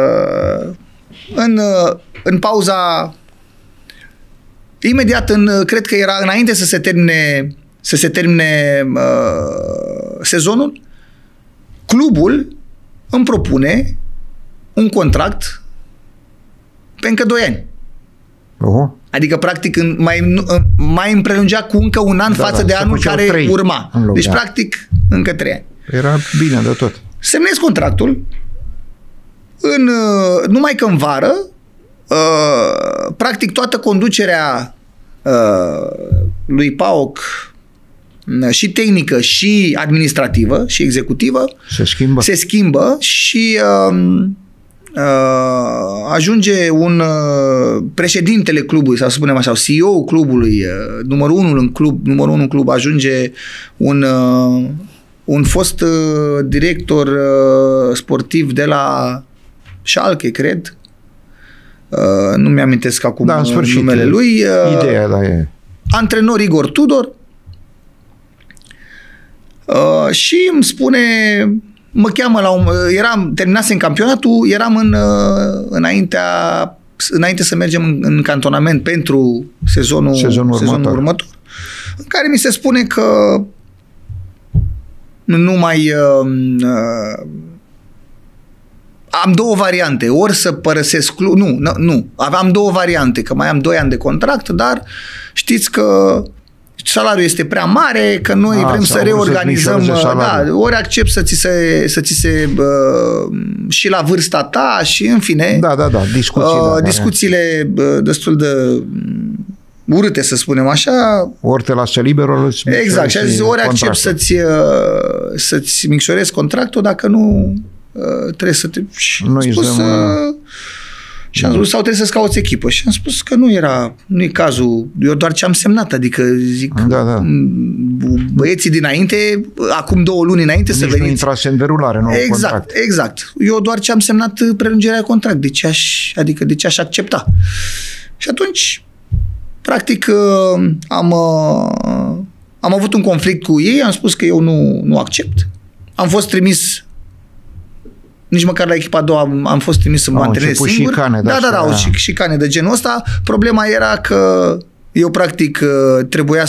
în pauza imediat, cred că era înainte să se termine sezonul, clubul îmi propune un contract pe încă 2 ani. Adică, practic, mai îmi prelungea cu încă un an față de anul care urma. Deci, practic, încă 3 ani. Era bine de tot. Semnez contractul, numai că în vară, practic, toată conducerea lui PAOK, și tehnică și administrativă și executivă se schimbă și ajunge un președintele clubului, sau să spunem așa, CEO-ul clubului, numărul 1 în club, ajunge un fost director sportiv de la Schalke, cred. Nu mi-amintesc acum numele lui. Ideea, e. Antrenor Igor Tudor. Și îmi spune, mă cheamă terminasem campionatul, eram înainte să mergem în cantonament pentru sezonul următor, în care mi se spune că nu mai am 2 variante, ori să părăsesc clubul, nu, aveam 2 variante, că mai am 2 ani de contract, dar știți că salariul este prea mare, că noi vrem să reorganizăm, ori accept să ți se și la vârsta ta și în fine, discuțiile destul de urâte, să spunem așa. Ori te lasă liber, exact, și a zis, ori accept să-ți micșorezi contractul, dacă nu trebuie să te... Și am spus, sau trebuie să-ți cauți echipă. Și am spus că nu e cazul. Eu doar ce am semnat, adică zic, băieții dinainte, acum 2 luni înainte, să veniți. Nu intrase în derulare, nu contract. Exact. Eu doar ce am semnat prelungirea de contract. De ce aș accepta? Și atunci, practic, am avut un conflict cu ei, am spus că eu nu accept. Am fost trimis, nici măcar la echipa a doua am fost trimis să mă antrenez singur. Au șicane de genul ăsta. Problema era că eu practic trebuia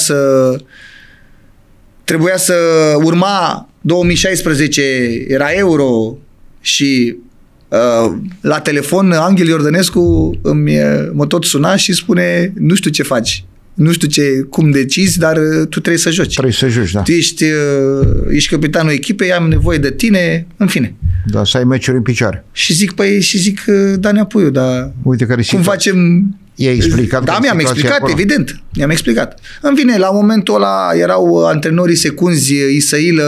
să urma 2016, era Euro și la telefon Anghel Iordănescu mă tot suna și spune, nu știu ce faci. Nu știu cum decizi, dar tu trebuie să joci. Trebuie să joci, da. Tu ești capitanul echipei, am nevoie de tine, în fine. Da, să ai meciuri în picioare. Și zic, Dani Puiu, dar uite care cum facem... I-ai explicat? Da, mi-am explicat, acolo. Evident. Mi-am explicat. În fine, la momentul ăla erau antrenorii secunzi Isăilă,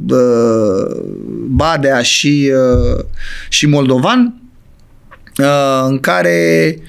Badea și Moldovan, în care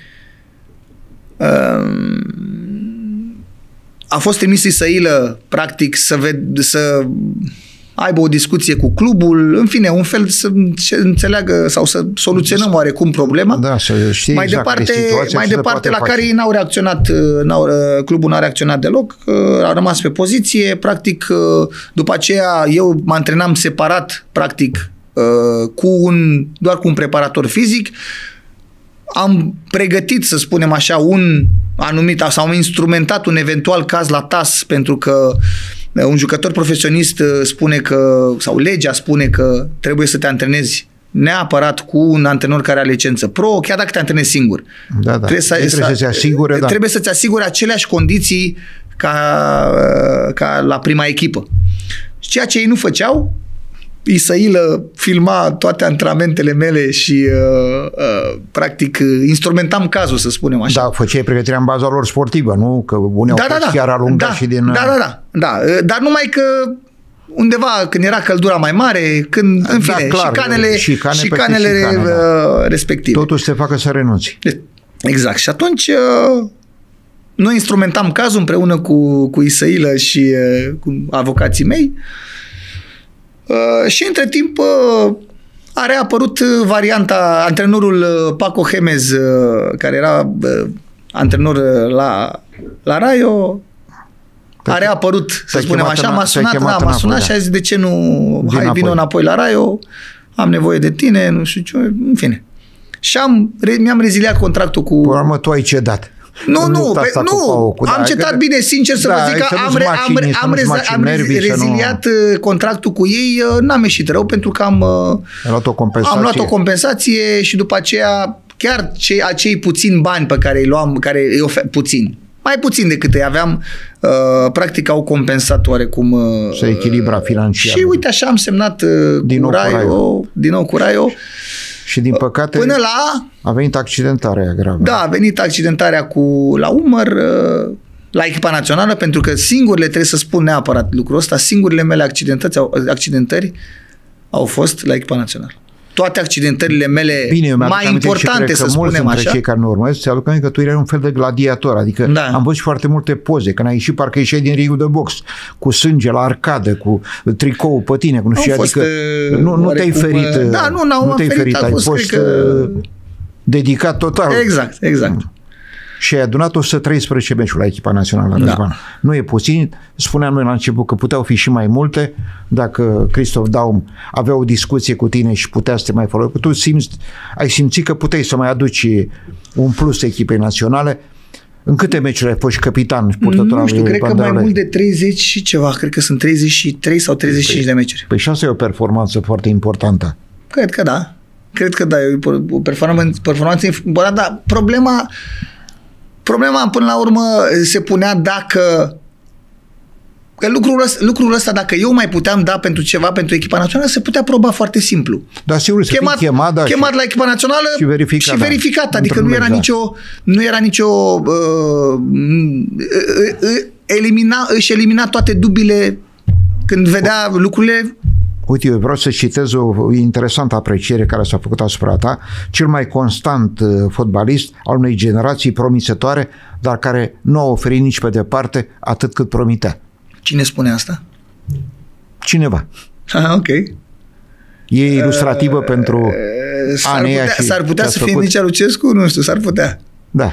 a fost trimis Isăilă, practic, să aibă o discuție cu clubul, în fine, un fel să înțeleagă sau să soluționăm oarecum problema. Da, să știi mai departe la care ei n-au reacționat, clubul n-a reacționat deloc, a rămas pe poziție, practic, după aceea eu mă antrenam separat, practic, doar cu un preparator fizic. Am pregătit, să spunem așa, un anumit, sau am instrumentat un eventual caz la TAS, pentru că un jucător profesionist spune că, sau legea spune că trebuie să te antrenezi neapărat cu un antrenor care are licență pro, chiar dacă te antrenezi singur. Da. Trebuie să-ți asigure aceleași condiții ca la prima echipă. ceea ce ei nu făceau, Isăilă filma toate antrenamentele mele și practic instrumentam cazul, să spunem așa. Da, făceai pregătirea în baza lor sportivă, nu? Că unii au fost chiar alungați și din... Da. Dar numai că undeva când era căldura mai mare, când, în fine, clar, șicanele respective. Totul se facă să renunți. Exact. Și atunci noi instrumentam cazul împreună cu Isăilă și cu avocații mei. Și între timp a reapărut varianta, antrenorul Paco Gemez, care era antrenor la Raio, a reapărut, să spunem așa, m-a sunat și a zis, de ce nu, hai, vină înapoi la Raio, am nevoie de tine, nu știu ce, în fine. Și mi-am reziliat contractul cu... Până la urmă, tu ai cedat. Nu, am cetat bine, sincer să vă zic că am reziliat contractul cu ei, n-am ieșit rău pentru că am luat o compensație și după aceea chiar acei puțini bani pe care îi luam, care îi ofer, mai puțin decât îi aveam, practic au compensat oarecum să echilibra financiar. Și uite așa am semnat din nou cu Raio. Și din păcate până la... a venit accidentarea gravă. Da, a venit accidentarea la umăr, la echipa națională, pentru că singurile, trebuie să spun neapărat lucrul ăsta, singurile mele accidentări au fost la echipa națională. Toate accidentările mele mai importante, să spunem așa. Cei care nu urmăresc, ți-aduc aminte că tu erai un fel de gladiator, adică am văzut foarte multe poze, când ai ieșit, parcă ieșeai din ringul de box, cu sânge la arcadă, cu tricou pe tine, cu nu știu, adică nu te-ai ferit. Da, nu te-ai ferit, ai fost dedicat total. Exact. Și ai adunat 113 meciuri la echipa națională. Da. Nu e puțin. Spuneam noi la început că puteau fi și mai multe dacă Christoph Daum avea o discuție cu tine și putea să te mai folosești. Tu ai simțit că puteai să mai aduci un plus echipei naționale. În câte meciuri ai fost capitan și purtător? Nu știu, cred că mai mult de 30 și ceva. Cred că sunt 33 sau 35 de meciuri. Păi și asta e o performanță foarte importantă. Cred că da. E o performanță importantă, dar problema până la urmă se punea dacă lucrul ăsta, dacă eu mai puteam da pentru ceva, pentru echipa națională, se putea proba foarte simplu. Da, sigur, să fii chemat la echipa națională și verificat. Adică nu era nicio își elimina toate dubile când vedea lucrurile. Uite, eu vreau să citez o interesantă apreciere care s-a făcut asupra ta. Cel mai constant fotbalist al unei generații promițătoare, dar care nu a oferit nici pe departe atât cât promitea. Cine spune asta? Cineva. Ok. E ilustrativă pentru anii ăia. S-ar putea să fie Mircea Lucescu? Nu știu, s-ar putea. Da.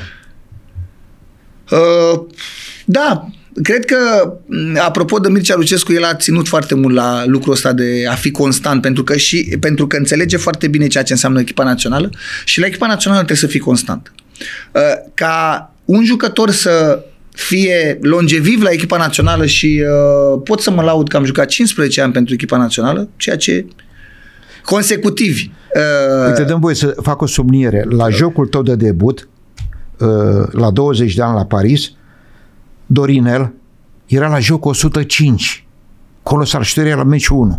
Da. Cred că, apropo de Mircea Lucescu, el a ținut foarte mult la lucrul ăsta de a fi constant, pentru că înțelege foarte bine ceea ce înseamnă echipa națională și la echipa națională trebuie să fii constant. Ca un jucător să fie longeviv la echipa națională și pot să mă laud că am jucat 15 ani pentru echipa națională, ceea ce consecutivi. Uite, dăm voie să fac o subliniere. La jocul tău de debut, la 20 de ani la Paris, Dorinel era la joc 105. Colosar Șteria la meciul 1.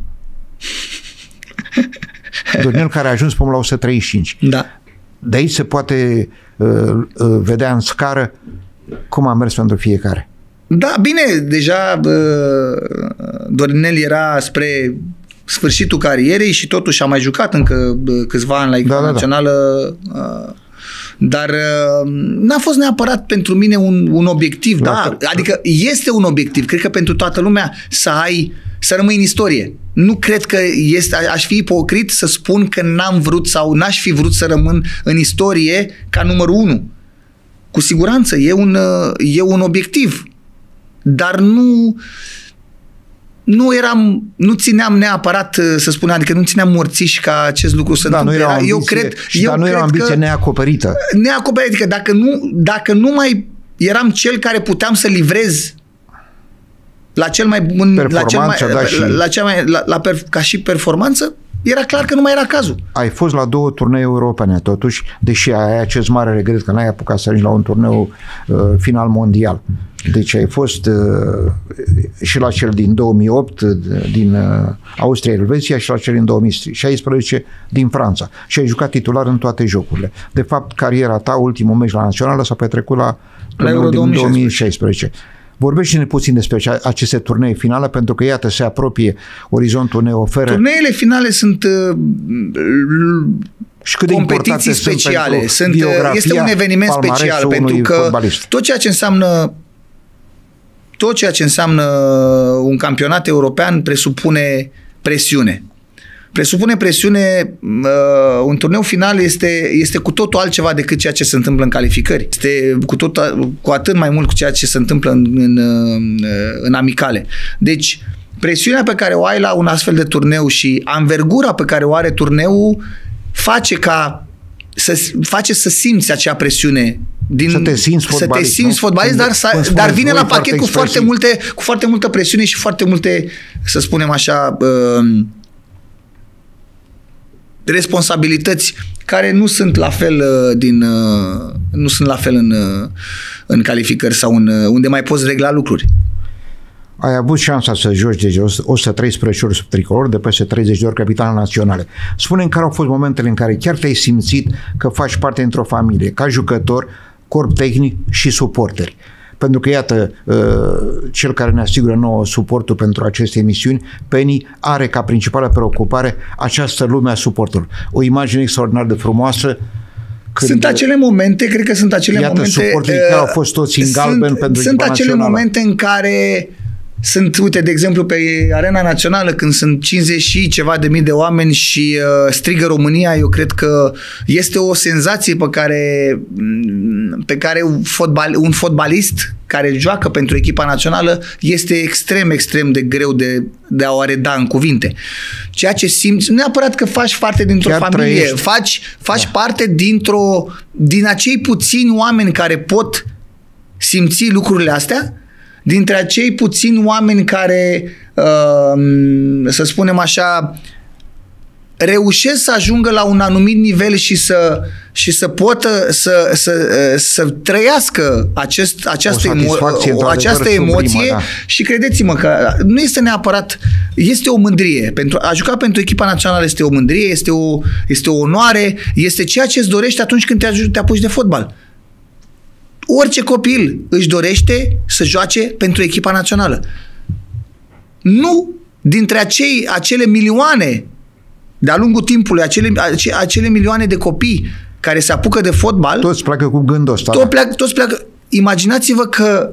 Dorinel care a ajuns până la 135. Da. De aici se poate vedea în scară cum a mers pentru fiecare. Da, bine, deja Dorinel era spre sfârșitul carierei și totuși a mai jucat încă câțiva ani la echipa națională. Dar n-a fost neapărat pentru mine un obiectiv, adică este un obiectiv, cred că pentru toată lumea să rămâi în istorie. Nu cred că aș fi ipocrit să spun că n-am vrut sau n-aș fi vrut să rămân în istorie ca numărul 1. Cu siguranță e un obiectiv, dar nu țineam neapărat, să spun, adică nu țineam morțiși ca acest lucru să întâmple. Dar nu era o ambiție neacoperită. Neacoperită, adică dacă nu mai eram cel care puteam să livrez la cel mai bun, ca și performanță, era clar că nu mai era cazul. Ai fost la 2 turnee europene, totuși, deși ai acest mare regret că n-ai apucat să ajungi la un turneu final mondial. Deci ai fost și la cel din 2008 din Austria-Elveția și la cel din 2016 din Franța. Și ai jucat titular în toate jocurile. De fapt, cariera ta, ultimul meci la națională, s-a petrecut la Euro din 2016. Vorbește-ne puțin despre aceste turnee finale, pentru că, iată, se apropie, orizontul ne oferă... Turneele finale sunt și cât de competiții speciale. Este un eveniment special, pentru că fotbalist. tot ceea ce înseamnă un campionat european presupune presiune. Un turneu final este cu totul altceva decât ceea ce se întâmplă în calificări. Este cu atât mai mult cu ceea ce se întâmplă în amicale. Deci, presiunea pe care o ai la un astfel de turneu și anvergura pe care o are turneul face să simți acea presiune. Să te simți fotbalist, dar vine la pachet cu foarte multă presiune și foarte multe, să spunem așa, responsabilități care nu sunt la fel în calificări sau unde mai poți regla lucruri. Ai avut șansa să joci de 113 ori sub tricolor, de peste 30 de ori capitană naționale. Spune-mi care au fost momentele în care chiar te-ai simțit că faci parte dintr-o familie, ca jucător, corp tehnic și suporteri. Pentru că, iată, cel care ne asigură nouă suportul pentru aceste emisiuni, Penny, are ca principală preocupare această lume a suportului. O imagine extraordinar de frumoasă. Sunt acele momente, cred că sunt acele momente... Iată, suporterii care au fost toți în galben pentru Sunt acele momente în care uite, de exemplu, pe Arena Națională, când sunt 50 și ceva de mii de oameni și strigă România, eu cred că este o senzație pe care un fotbalist care joacă pentru echipa națională este extrem, extrem de greu de a o reda în cuvinte. Ceea ce simți, nu neapărat că faci parte dintr-o familie, faci parte din acei puțini oameni care pot simți lucrurile astea, dintre acei puțini oameni care, să spunem așa, reușesc să ajungă la un anumit nivel și să poată să trăiască această emoție, da. Și credeți-mă că nu este neapărat, este o mândrie. A juca pentru echipa națională este o mândrie, este o onoare, este ceea ce îți dorești atunci când te apuci de fotbal. Orice copil își dorește să joace pentru echipa națională. Nu dintre acele milioane de-a lungul timpului, acele milioane de copii care se apucă de fotbal. Toți pleacă cu gândul ăsta. Toți pleacă. Imaginați-vă că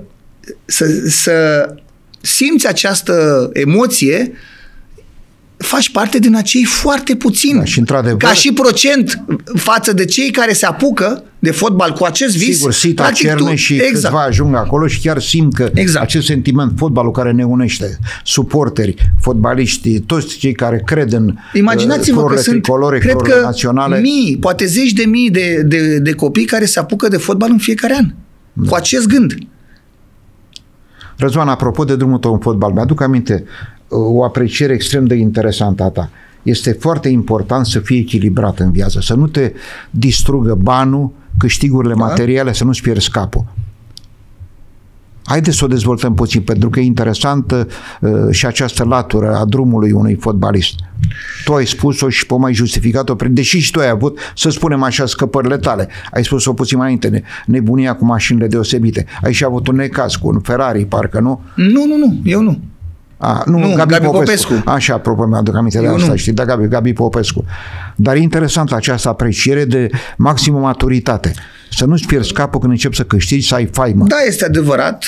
să simți această emoție, faci parte din acei foarte puțini. Da, și într-adevăr, ca și procent față de cei care se apucă de fotbal cu acest vis. Sigur, Sita Cerne și câțiva ajung acolo și chiar simt că acest sentiment, fotbalul care ne unește, suporteri, fotbaliști, toți cei care cred în imaginați-vă că sunt, cred că naționale. Mii, poate zeci de mii de copii care se apucă de fotbal în fiecare an. Da. Cu acest gând. Răzvan, apropo de drumul tău în fotbal, mi-aduc aminte o apreciere extrem de interesantă a ta. Este foarte important să fii echilibrat în viață, să nu te distrugă banul, câștigurile materiale, să nu-ți pierzi capul. Haideți să o dezvoltăm puțin, pentru că e interesantă și această latură a drumului unui fotbalist. Tu ai spus-o și mai justificat-o, deși și tu ai avut, să spunem așa, scăpările tale. Ai spus-o puțin mai înainte, nebunia cu mașinile deosebite. Ai și avut un necaz cu un Ferrari, parcă, nu? Nu, eu nu. Nu, Gabi Popescu. Așa, apropo, mi-aduc aminte de asta, știi, da, Gabi Popescu. Dar e interesant această apreciere de maximă maturitate. Să nu-ți pierzi capul când începi să câștigi, să ai faimă. Da, este adevărat.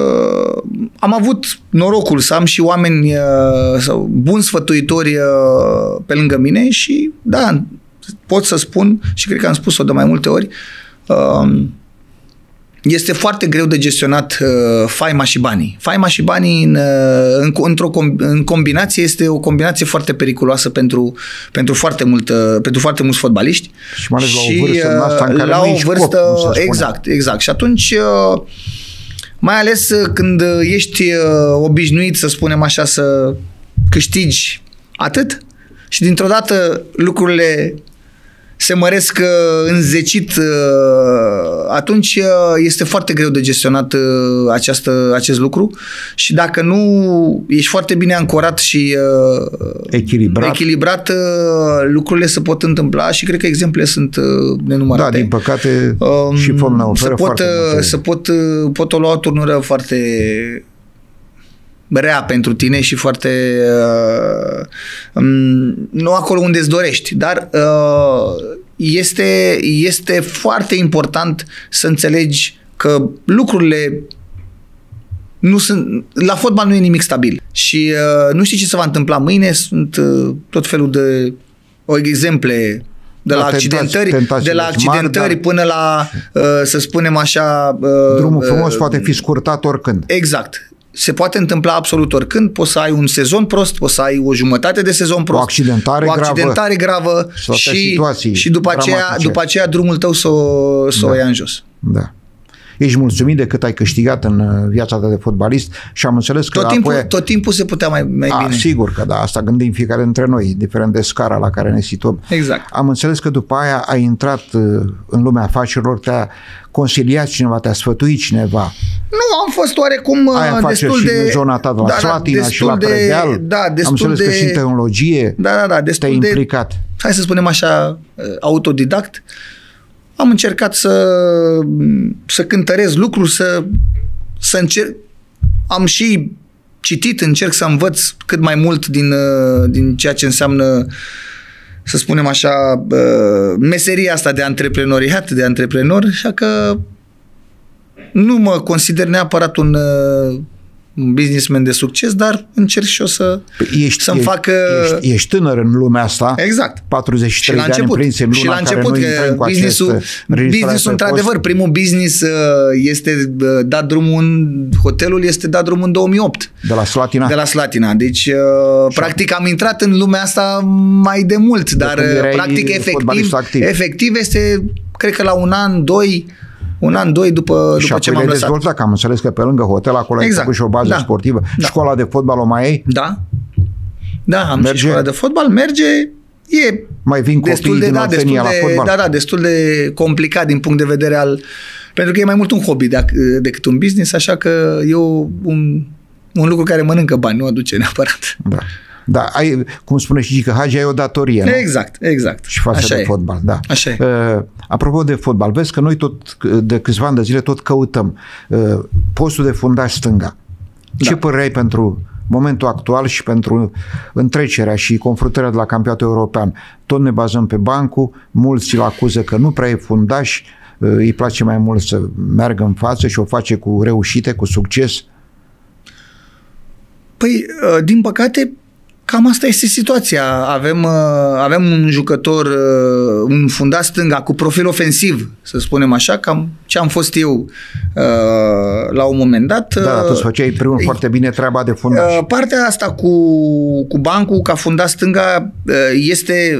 Am avut norocul să am și oameni sau buni sfătuitori pe lângă mine și da, pot să spun și cred că am spus-o de mai multe ori, este foarte greu de gestionat faima și banii. Faima și banii în combinație este o combinație foarte periculoasă pentru foarte mulți fotbaliști. Și mai ales la o vârstă în care nu ești cop, exact. Și atunci, mai ales când ești obișnuit, să spunem așa, să câștigi atât, și dintr-o dată lucrurile se măresc înzecit, atunci este foarte greu de gestionat acest lucru și dacă nu ești foarte bine ancorat și echilibrat, lucrurile se pot întâmpla și cred că exemplele sunt nenumărate. Da, din păcate și FOM ne oferă foarte multe. Pot o lua o turnură foarte rea pentru tine și foarte nu acolo unde îți dorești, dar este foarte important să înțelegi că lucrurile nu sunt, la fotbal nu e nimic stabil și nu știi ce se va întâmpla mâine, sunt tot felul de exemple de la accidentări până la, să spunem așa... Drumul frumos poate fi scurtat oricând. Exact. Se poate întâmpla absolut oricând, poți să ai un sezon prost, poți să ai o jumătate de sezon prost, o accidentare gravă și după aceea drumul tău să o ia în jos. Da. Ești mulțumit de cât ai câștigat în viața ta de fotbalist și am înțeles că tot timpul se putea mai bine. Sigur că da, asta gândim fiecare dintre noi, diferent de scara la care ne situăm. Exact. Am înțeles că după aia ai intrat în lumea afacerilor, te-a consiliat cineva, te-a sfătuit cineva. Nu, am fost oarecum destul de... în zona ta de la Slatina și la Predeal. Da, destul am înțeles că și în tehnologie te-ai implicat. Hai să spunem așa, autodidact. Am încercat să cântărez lucruri, să încerc. Am și citit, încerc să învăț cât mai mult din ceea ce înseamnă, să spunem așa, meseria asta de antreprenoriat, de antreprenor, așa că nu mă consider neapărat un businessman de succes, dar încerc și eu să-mi facă... Ești tânăr în lumea asta. Exact. 43 de ani împrinse în luna în care noi intrăm cu business-ul, într-adevăr, primul business este dat drumul hotelul este dat drumul în 2008. De la Slatina. Deci, practic, am intrat în lumea asta mai de mult, dar practic, efectiv este, cred că la un an, doi după ce m-am lăsat. Dezvoltat, că am înțeles că pe lângă hotel acolo ai făcut și o bază sportivă. Da. Școala de fotbal o mai ai? Da, am și școala de fotbal, merge, e mai vin copiii din Oltenia la fotbal? Da, destul de complicat din punct de vedere pentru că e mai mult un hobby decât un business, așa că e un lucru care mănâncă bani, nu aduce neapărat. Da. Da, ai, cum spune și că Hagi, ai o datorie, nu? Exact. Și față de fotbal, da. Așa e. Apropo de fotbal, vezi că noi de câțiva ani de zile tot căutăm postul de fundaș stânga. Ce părere ai pentru momentul actual și pentru întrecerea și confruntarea de la campionatul european? Tot ne bazăm pe Bancu, mulți îl acuză că nu prea e fundaș, îi place mai mult să meargă în față și o face cu reușite, cu succes. Păi, din păcate, cam asta este situația. Avem un jucător, un fundaș stânga cu profil ofensiv, să spunem așa, cam ce am fost eu la un moment dat. Da, tu îți făceai primul foarte bine treaba de fundaș. Partea asta cu Bancu ca fundaș stânga este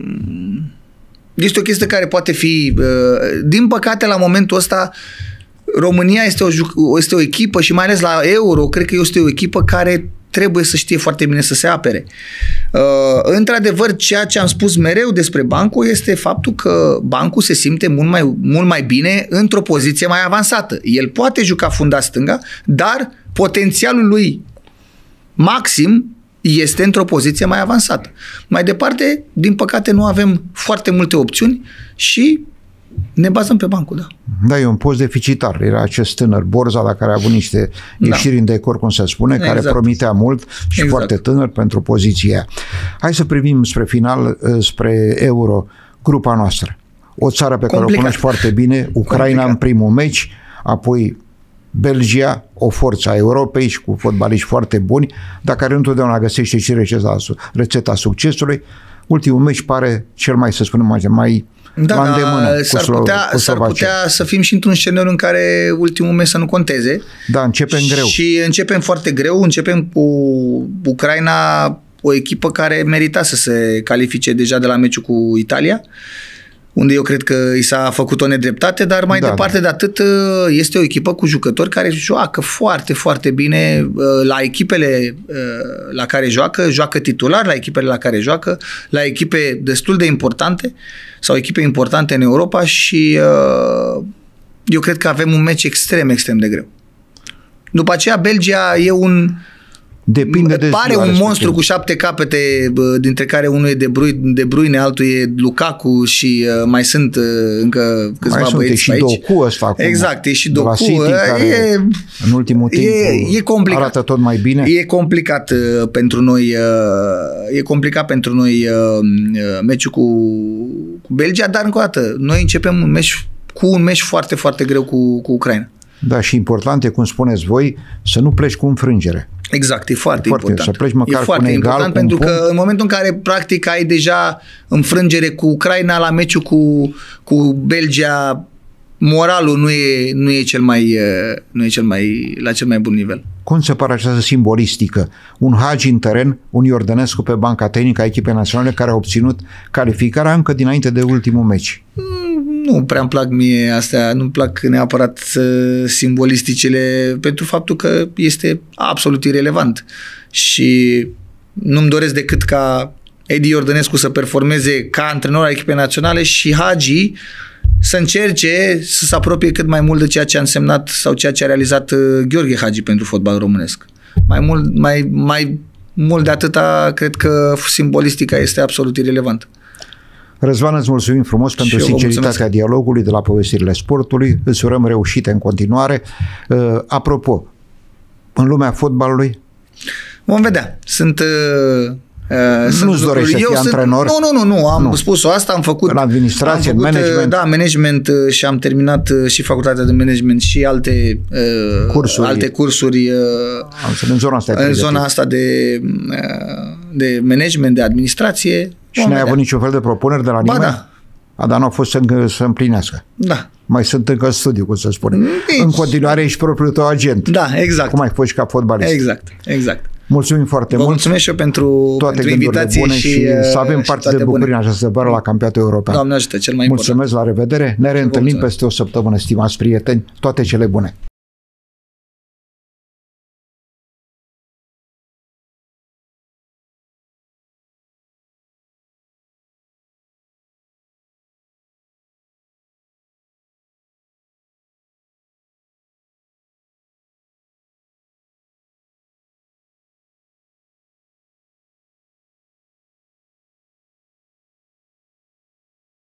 o chestie care poate fi, din păcate, la momentul ăsta, România este o echipă și mai ales la Euro, cred că este o echipă care trebuie să știe foarte bine să se apere. Într-adevăr, ceea ce am spus mereu despre Bancu este faptul că Bancu se simte mult mai bine într-o poziție mai avansată. El poate juca fundaș stânga, dar potențialul lui maxim este într-o poziție mai avansată. Mai departe, din păcate, nu avem foarte multe opțiuni și ne bazăm pe Bancu, da. Da, e un post deficitar. Era acest tânăr, Borza, la care a avut niște ieșiri în decor, cum se spune, care promitea mult și foarte tânăr pentru poziția aia. Hai să privim spre final, spre Euro, grupa noastră. O țară pe care o cunoști foarte bine, Ucraina în primul meci, apoi Belgia, o forță a Europei și cu fotbaliști foarte buni, dar care întotdeauna găsește și rețeta succesului. Ultimul meci pare cel mai, să spunem, mai la îndemână. S-ar putea să fim și într-un scenariu în care ultimul meci să nu conteze. Da, începem greu. Și începem foarte greu, începem cu Ucraina, o echipă care merita să se califice deja de la meciul cu Italia. unde eu cred că i s-a făcut o nedreptate, dar mai departe de atât este o echipă cu jucători care joacă foarte, foarte bine la echipele la care joacă titular, la echipele la care joacă, la echipe destul de importante sau echipe importante în Europa și eu cred că avem un meci extrem, extrem de greu. După aceea, Belgia e pare un monstru cu 7 capete, dintre care unul e De Bruyne, altul e Lukaku și mai sunt încă câțiva băieți aici. Doku ăsta acum. Exact, e și Doku. City, care în ultimul timp e complicat. Arată tot mai bine. E complicat pentru noi, meciul cu Belgia, dar încă o dată, noi începem un meci foarte, foarte greu cu Ucraina. Da, și important e, cum spuneți voi, să nu pleci cu înfrângere. Exact, e foarte important. Să pleci măcar e foarte important pentru că în momentul în care practic ai deja înfrângere cu Ucraina, la meciul cu Belgia, moralul nu e la cel mai bun nivel. Cum se pare această simbolistică? Un Hagi în teren, un Iordănescu pe banca tehnică a echipei naționale care a obținut calificarea încă dinainte de ultimul meci. Nu prea îmi plac mie astea, nu-mi plac neapărat simbolisticele, pentru faptul că este absolut irelevant. Și nu-mi doresc decât ca Edi Iordănescu să performeze ca antrenor al echipei naționale și Hagi să încerce să se apropie cât mai mult de ceea ce a însemnat sau ceea ce a realizat Gheorghe Hagi pentru fotbalul românesc. Mai mult de atâta, cred că simbolistica este absolut irelevantă. Răzvan, îți mulțumim frumos pentru sinceritatea dialogului de la Povestirile Sportului. Îți urăm reușite în continuare. Apropo, în lumea fotbalului? Vom vedea. Nu-ți dorești să fii antrenor? Nu. Am spus-o asta, am făcut... La administrație, management? Da, management și am terminat și facultatea de management și alte cursuri în zona asta de management, de administrație. Și n-ai avut niciun fel de propuneri de la nimeni? Da. Dar n-au fost încă să împlinească. Da. Mai sunt încă în studiu, cum să spune. În continuare ești propriul tău agent. Da, exact. Cum ai fost și ca fotbalist. Exact. Mulțumim foarte mult. Mulțumesc și eu pentru invitație bune și să avem parte de bucurie în această vară la campionatul european. Doamne ajută, cel mai important. Mulțumesc, la revedere. Ne reîntâlnim peste o săptămână, stimați prieteni. Toate cele bune.